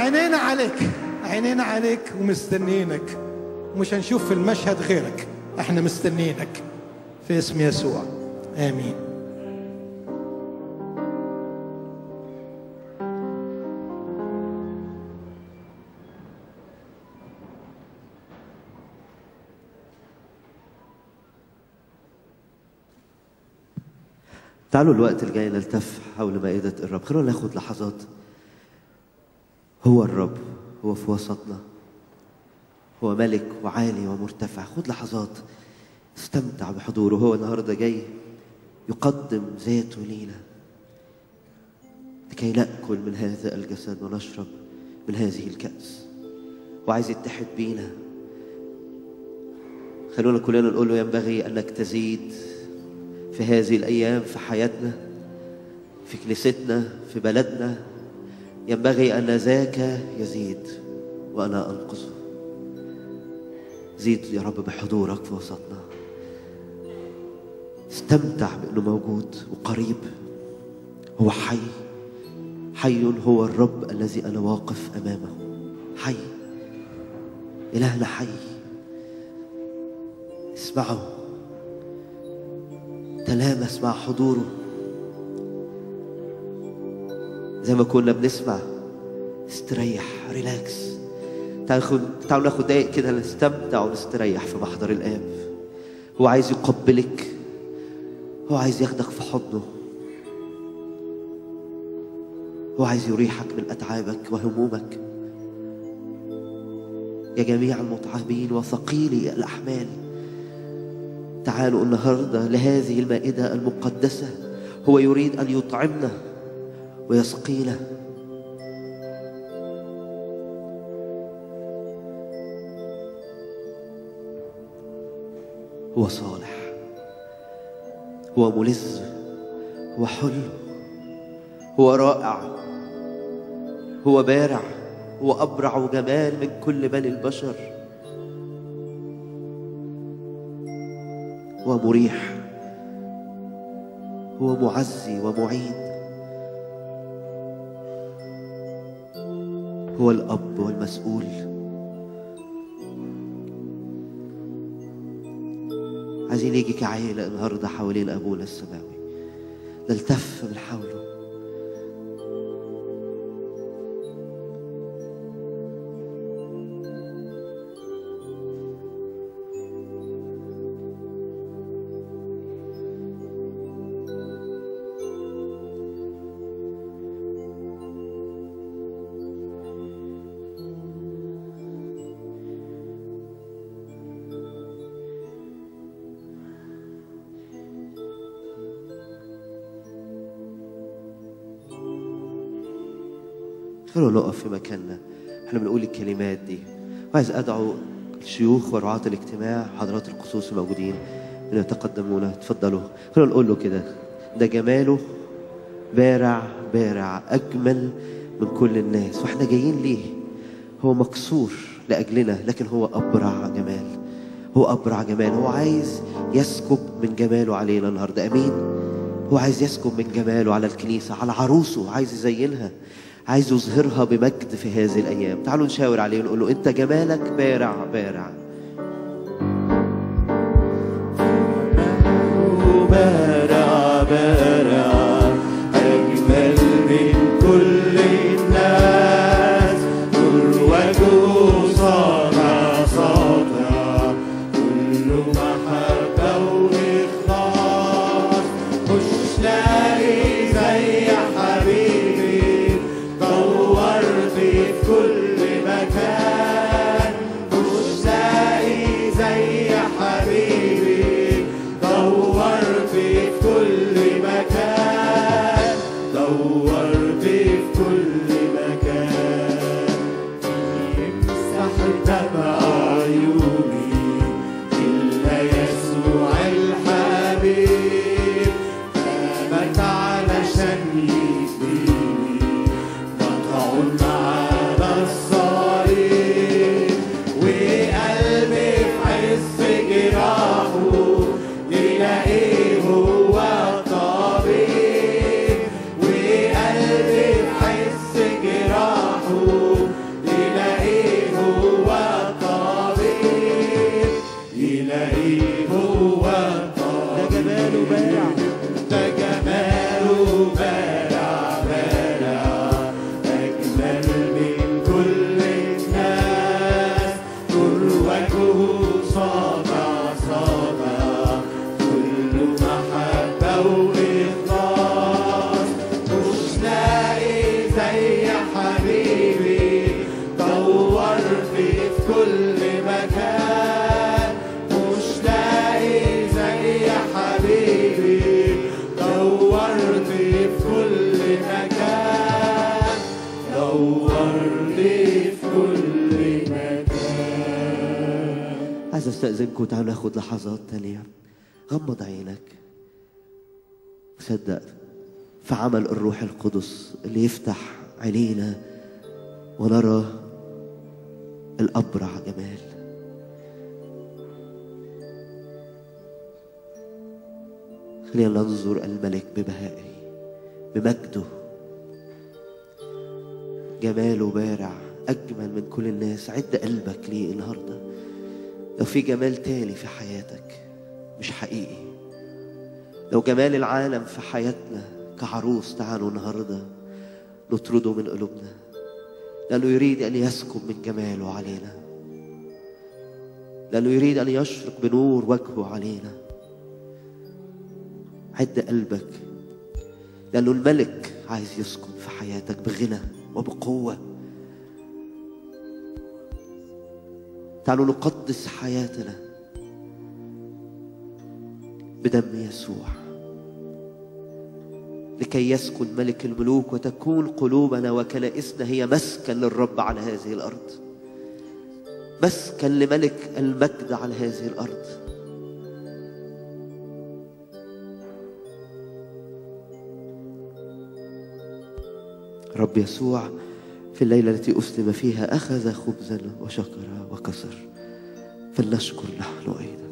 عينينا عليك، عينينا عليك ومستنينك، مش هنشوف في المشهد غيرك، احنا مستنينك في اسم يسوع، آمين. تعالوا الوقت الجاي نلتف حول مائدة الرب. خلونا ناخد لحظات. هو الرب، هو في وسطنا، هو ملك وعالي ومرتفع. خد لحظات استمتع بحضوره. هو النهارده جاي يقدم ذاته لينا لكي نأكل من هذا الجسد ونشرب من هذه الكأس، وعايز يتحد بينا. خلونا كلنا نقول له ينبغي أنك تزيد في هذه الأيام في حياتنا، في كنيستنا، في بلدنا. ينبغي أن ذاك يزيد وأنا أنقصه. زيد يا رب بحضورك في وسطنا. استمتع بأنه موجود وقريب. هو حي، حي هو الرب الذي أنا واقف أمامه. حي، إلهنا حي. اسمعوا، تلامس مع حضوره زي ما كنا بنسمع. استريح، ريلاكس. تعالوا ناخد دقايق كده نستمتع ونستريح في محضر الآب. هو عايز يقبلك، هو عايز ياخدك في حضنه، هو عايز يريحك من أتعابك وهمومك. يا جميع المتعبين وثقيلي الأحمال، تعالوا النهارده لهذه المائدة المقدسة. هو يريد أن يطعمنا ويسقينا. هو صالح، هو ملذ، هو حلو، هو رائع، هو بارع، هو أبرع جمال من كل بني البشر. هو مريح، هو معزي ومعين، هو الأب والمسؤول. عايزين نيجي كعائلة النهارده حوالين أبونا السماوي، نلتف من حوله. خلونا نقف في مكاننا احنا بنقول الكلمات دي. وعايز ادعو الشيوخ ورعاة الاجتماع، حضرات القصوص الموجودين اللي يتقدمونا. تفضلوا. خلونا نقول له كده: ده جماله بارع بارع، اجمل من كل الناس. واحنا جايين ليه؟ هو مكسور لاجلنا، لكن هو ابرع جمال، هو ابرع جمال. هو عايز يسكب من جماله علينا النهارده. امين. هو عايز يسكب من جماله على الكنيسه، على عروسه، عايز يزينها، عايز يظهرها بمجد في هذه الأيام. تعالوا نشاور عليه ونقول له: أنت جمالك بارع بارع. بارع بارع، أجمل من كل الناس. نور وجهه ساطع ساطع، كله محبة وإخلاص. مش لاقي زي حبيبي، دورت في كل مكان. مش لاقي زي حبيبي، دورت في كل مكان. دورت في كل مكان. يمسح دمع عيوني إلا يسوع الحبيب. قامت علشان يفديني، مطعون على الصليب. وقلبي في عز جراحه يلاقيه هو الطبيب. وقلبي في عز جراحه نورني في كل مكان. عايز استأذنكم تعالوا ناخد لحظات تانية. غمض عينك وصدق في عمل الروح القدس اللي يفتح عينينا ونرى الأبرع جمال. خلينا ننظر الملك ببهائه بمجده، جماله بارع أجمل من كل الناس. عد قلبك ليه النهاردة. لو في جمال تاني في حياتك مش حقيقي، لو جمال العالم في حياتنا كعروس، تعالوا النهاردة نطرده من قلوبنا، لأنه يريد أن يسكب من جماله علينا، لأنه يريد أن يشرق بنور وجهه علينا. عد قلبك، لأنه الملك عايز يسكن في حياتك بغنى وبقوة. تعالوا نقدس حياتنا بدم يسوع لكي يسكن ملك الملوك، وتكون قلوبنا وكنائسنا هي مسكن للرب على هذه الأرض، مسكن لملك المجد على هذه الأرض. رب يسوع في الليلة التي أسلم فيها أخذ خبزا وشكر وكسر، فلنشكر نحن أيضا.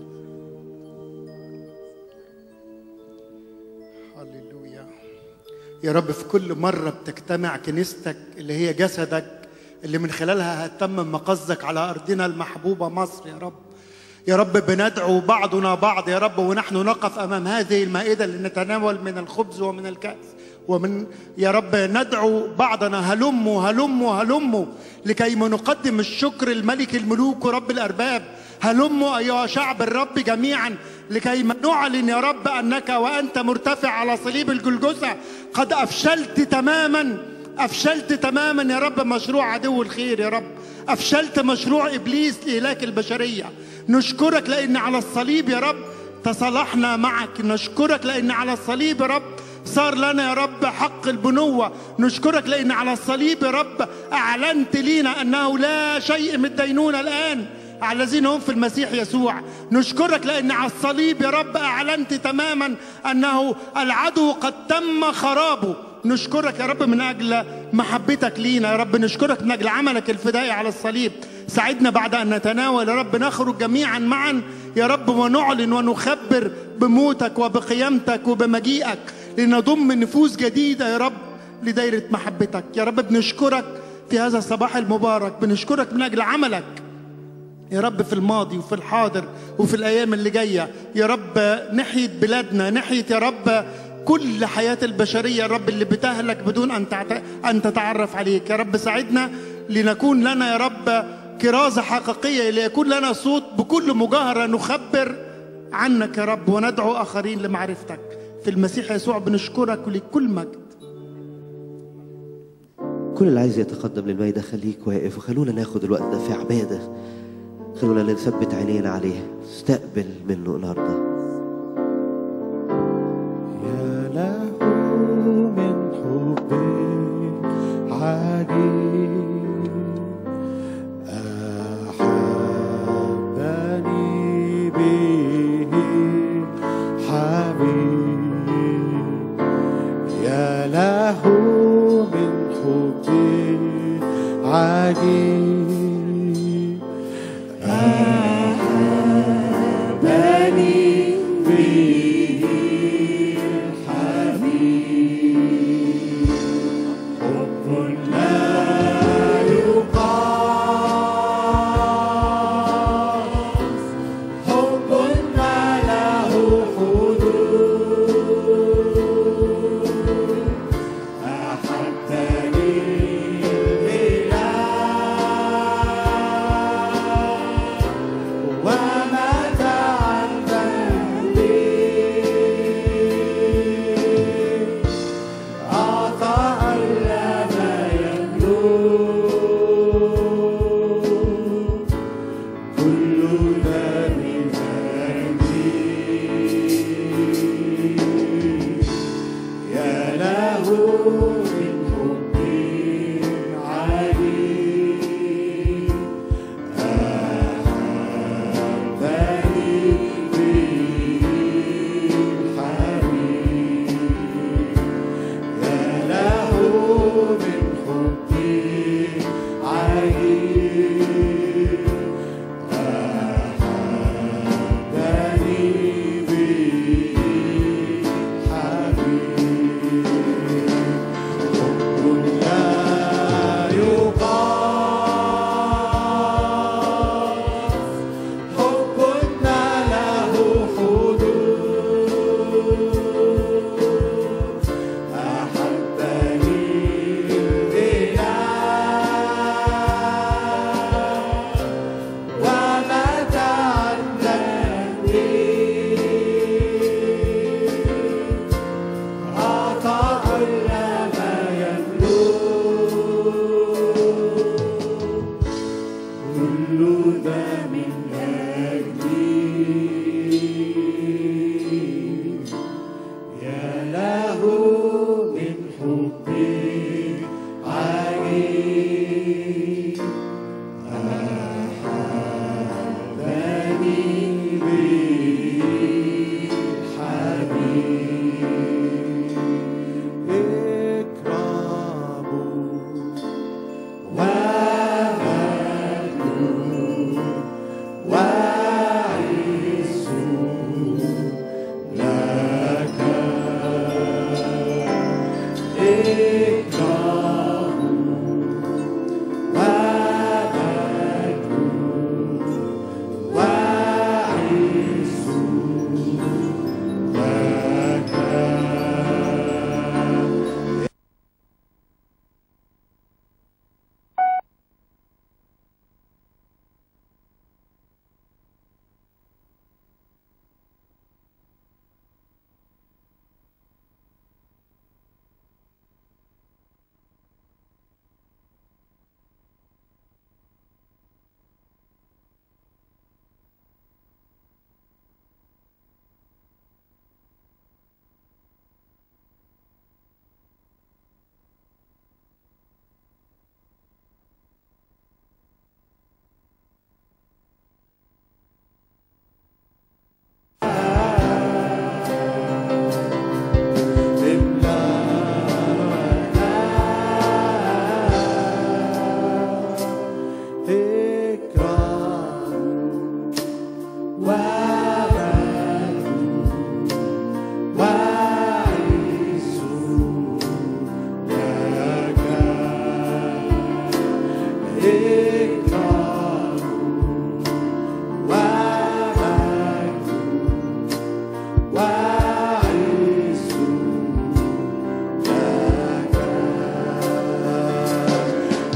هللويا يا رب. في كل مرة بتجتمع كنيستك اللي هي جسدك، اللي من خلالها هتتمم مقصدك على أرضنا المحبوبة مصر يا رب. يا رب بندعو بعضنا بعض يا رب، ونحن نقف أمام هذه المائدة لنتناول من الخبز ومن الكأس ومن يا رب ندعو بعضنا هلموا هلموا هلموا لكي نقدم الشكر الملك الملوك ورب الأرباب. هلموا أيها شعب الرب جميعا لكي نعلن يا رب أنك وأنت مرتفع على صليب الجلجثة قد أفشلت تماما، أفشلت تماما يا رب مشروع عدو الخير يا رب، أفشلت مشروع إبليس لإهلاك البشرية. نشكرك لأن على الصليب يا رب تصالحنا معك، نشكرك لأن على الصليب يا رب صار لنا يا رب حق البنوة. نشكرك لأن على الصليب يا رب أعلنت لينا أنه لا شيء من الدينونة الآن على الذين هم في المسيح يسوع. نشكرك لأن على الصليب يا رب أعلنت تماما أنه العدو قد تم خرابه. نشكرك يا رب من أجل محبتك لينا يا رب، نشكرك من أجل عملك الفدائي على الصليب. ساعدنا بعد أن نتناول يا رب نخرج جميعا معا يا رب ونعلن ونخبر بموتك وبقيامتك وبمجيئك، لنضم نفوس جديدة يا رب لدائرة محبتك يا رب. بنشكرك في هذا الصباح المبارك، بنشكرك من أجل عملك يا رب في الماضي وفي الحاضر وفي الأيام اللي جاية يا رب، ناحية بلادنا، ناحية يا رب كل حياة البشرية يا رب اللي بتهلك بدون أن أن تتعرف عليك يا رب. ساعدنا لنكون لنا يا رب كرازة حقيقية، ليكون لنا صوت بكل مجاهرة نخبر عنك يا رب وندعو آخرين لمعرفتك في المسيح يسوع. بنشكرك ولكل مجد. كل اللي عايز يتقدم للمائدة خليك واقف، وخلونا ناخد الوقت ده في عبادة، خلونا نثبت عينينا عليه، استقبل منه النهارده. يا له من حب عجيب أحبني به حبيب، يا له من حب عجيب أحبني به حبيب، حب لا يقاس، حب ما له حدود، أحبني الإله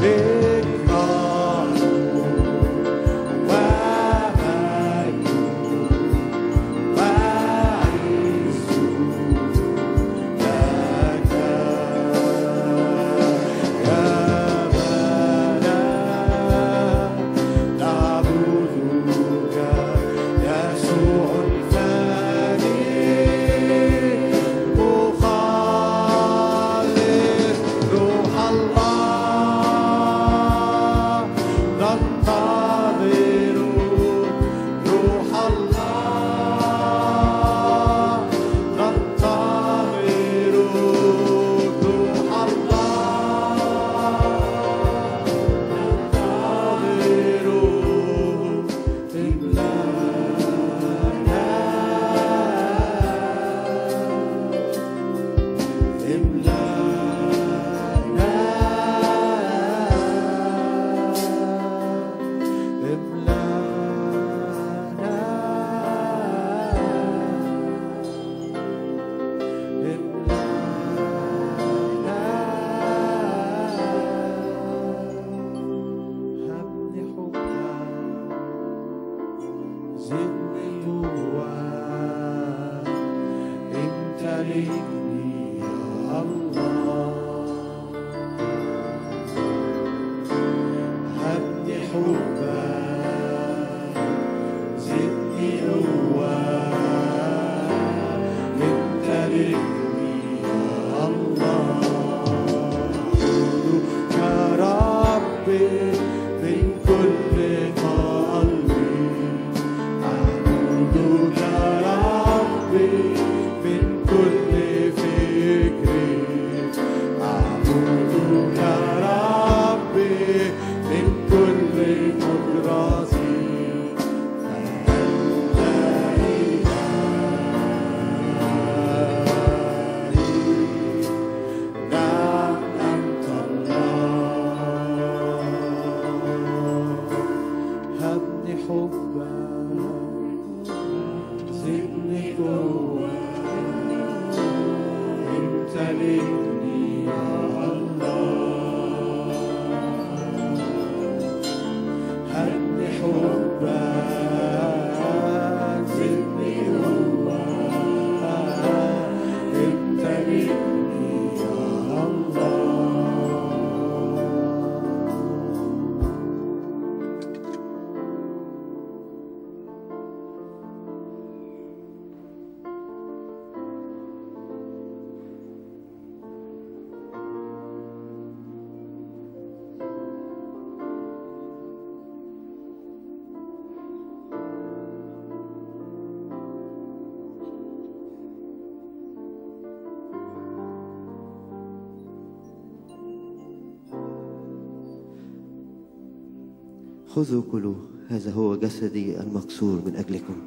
خذوا كلوا، هذا هو جسدي المكسور من أجلكم.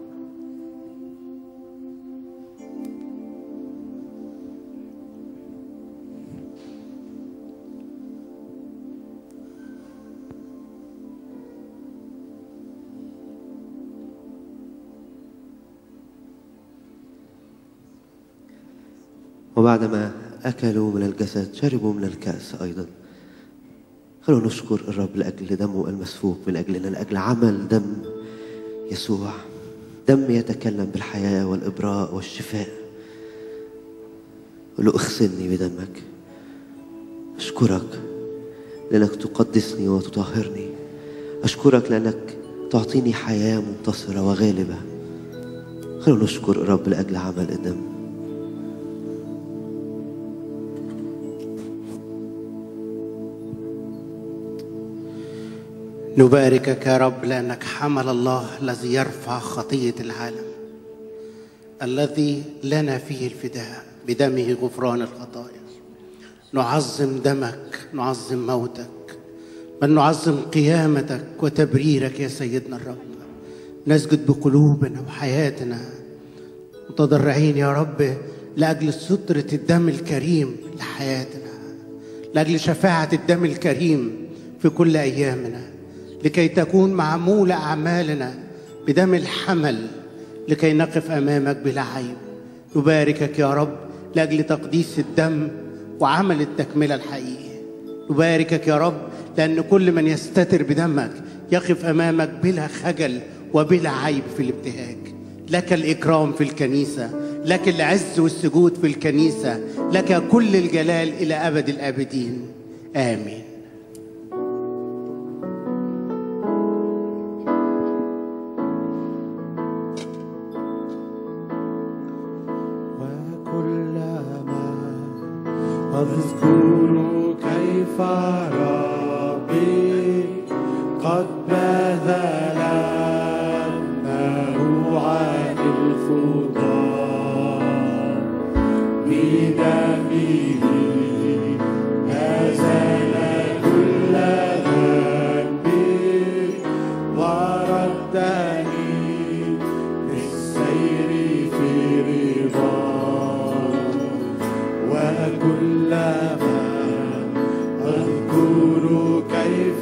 وبعدما أكلوا من الجسد شربوا من الكأس أيضا. خلونا نشكر الرب لأجل دمه المسفوك من أجلنا، لأجل عمل دم يسوع، دم يتكلم بالحياة والإبراء والشفاء. قل له اغسلني بدمك. أشكرك لأنك تقدسني وتطهرني. أشكرك لأنك تعطيني حياة منتصرة وغالبة. خلونا نشكر الرب لأجل عمل الدم. نباركك يا رب لأنك حمل الله الذي يرفع خطية العالم، الذي لنا فيه الفداء، بدمه غفران الخطايا. نعظم دمك، نعظم موتك، بل نعظم قيامتك وتبريرك يا سيدنا الرب. نسجد بقلوبنا وحياتنا متضرعين يا رب لأجل سترة الدم الكريم لحياتنا، لأجل شفاعة الدم الكريم في كل أيامنا، لكي تكون معمولة أعمالنا بدم الحمل، لكي نقف أمامك بلا عيب. نباركك يا رب لأجل تقديس الدم وعمل التكملة الحقيقي. نباركك يا رب لأن كل من يستتر بدمك يقف أمامك بلا خجل وبلا عيب في الابتهاج. لك الإكرام في الكنيسة، لك العز والسجود في الكنيسة، لك كل الجلال إلى أبد الآبدين. آمين. أذكر كيف ربي قد بذل ابنه عن الخطى بدمه أزال كل ذنبي وردني للسير في رضاه. وكلما أذكر كيف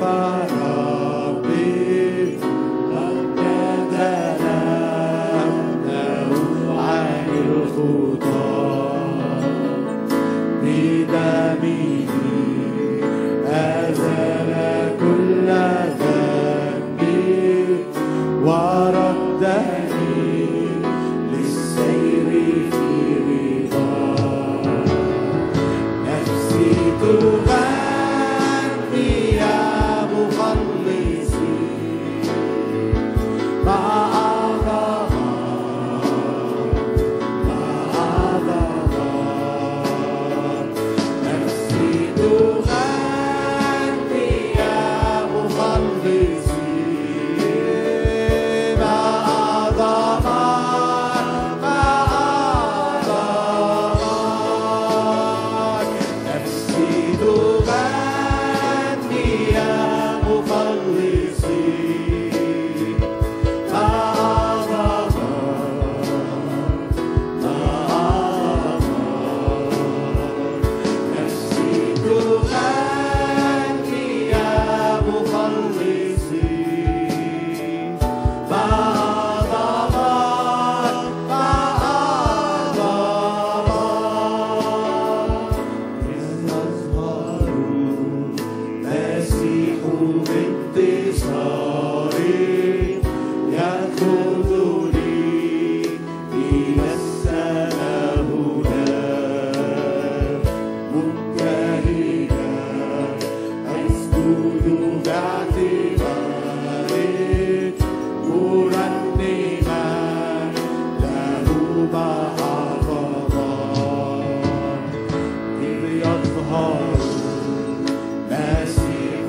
ربي قد بذل ابنه عن الخطى بدمه أزال كل ذنبي وردني للسير في رضاه. نفسي تغني يا مخلصي مع عظمات مع عظمات. نفسي تغني يا مخلصي مع عظمات مع عظمات. نفسي تغني يا مخلصي مع عظمات مع عظمات. نفسي تغني يا مخلصي مع عظمات مع عظمات. إذ يظهر المسيح بانتصاري يأخذني إلى السماء هناك مبتهجا أسجد باعتباري مرنما له مع عظمات. إذ يظهر المسيح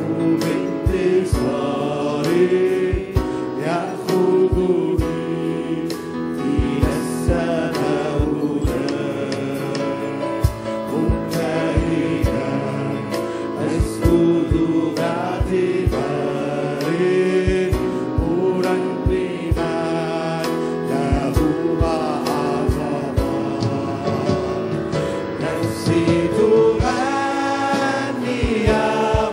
بانتصاري يأخذني إلى السماء هناك مبتهجا أسجد باعتباري مرنما له مع عظمات. نفسي تغني يا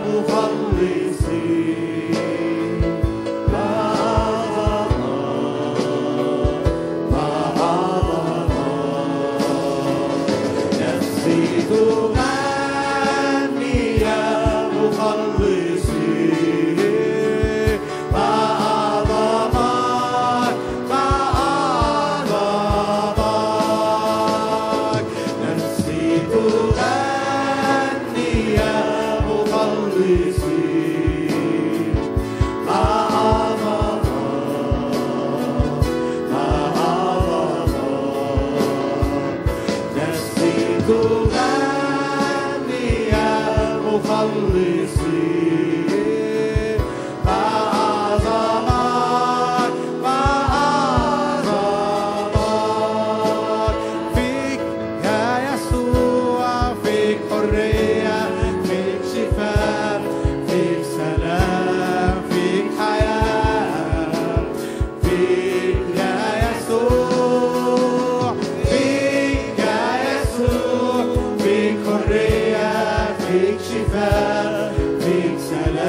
مخلصي مع عظمات مع عظمات. نفسي تغني يا مخلصي مع عظمات مع عظمات. نفسي تغني يا مخلصي مع عظمات مع عظمات. نفسي تغني يا مخلصي مع عظمات مع عظمات. فيك يا يسوع فيك حرية فيك شفاء فيك سلام فيك حياة. فيك يا يسوع فيك يا يسوع فيك حرية فيك شفاء فيك سلام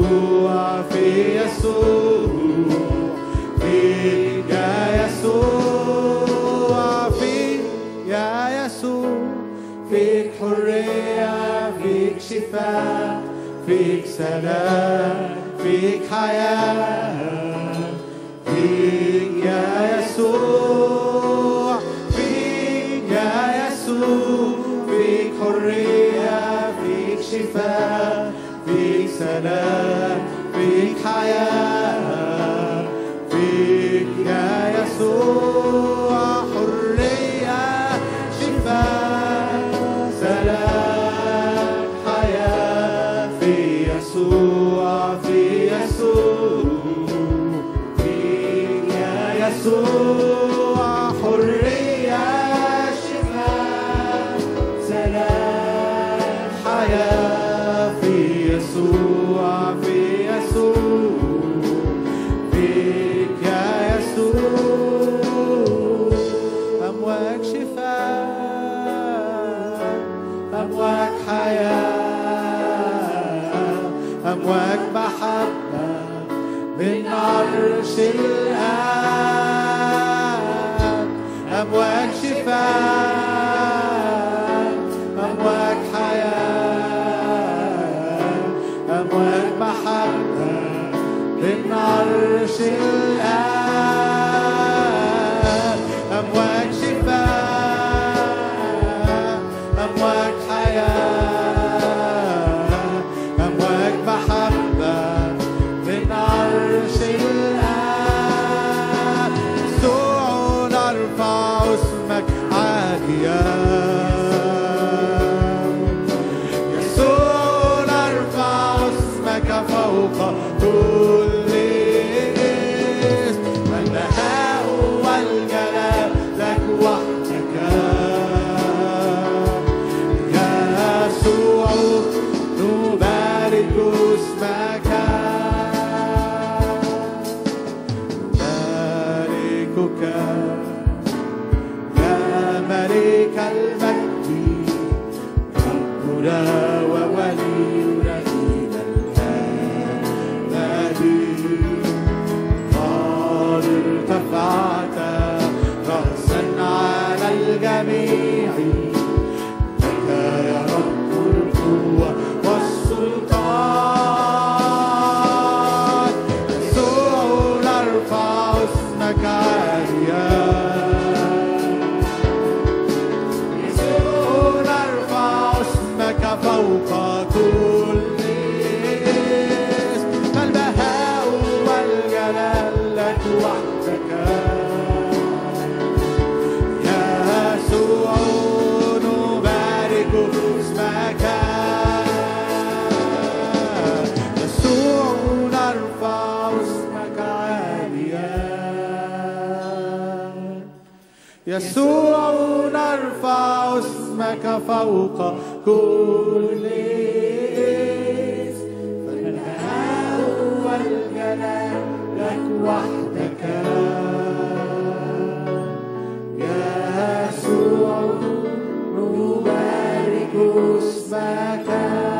يسوع في يسوع فيك يا يسوع فيك يا يسوع فيك حرية فيك شفاء فيك سلام فيك حياة فيك يا يسوع فيك يا يسوع فيك حرية فيك شفاء فيك سلام فيك حياة فيك يا يسوع حرية شفاء سلام حياة في يسوع في يسوع فيك يا يسوع حرية شفاء سلام حياة في يسوع في يسوع فيك يا يسوع أمواج شفاء أمواج حياة أمواج محبة من عرش الآب أمواج شفاء أمواج حياة أمواج محبة من عرش الآب أمواج شفاء أمواج حياة أمواج محبة من عرش الآب يسوع نرفع اسمك عاليا يسوع نرفع اسمك فوق كل اسم البهاء والجلال لك وحدك يسوع نبارك اسمك نباركك يا ملك المجد ربنا وولينا إلى الأبد قد ارتفعت رأسا على الجميع لك يا رب القوة والسلطان يسوع نرفع اسمك عاليا يسوع نرفع اسمك فوق كل اسم فالبهاء والجلال لك وحدك يسوع نبارك اسمك يسوع نرفع اسمك عاليا يسوع نرفع اسمك فوق كل اسم فالبهاء والجلال لك وحدك يسوع نبارك اسمك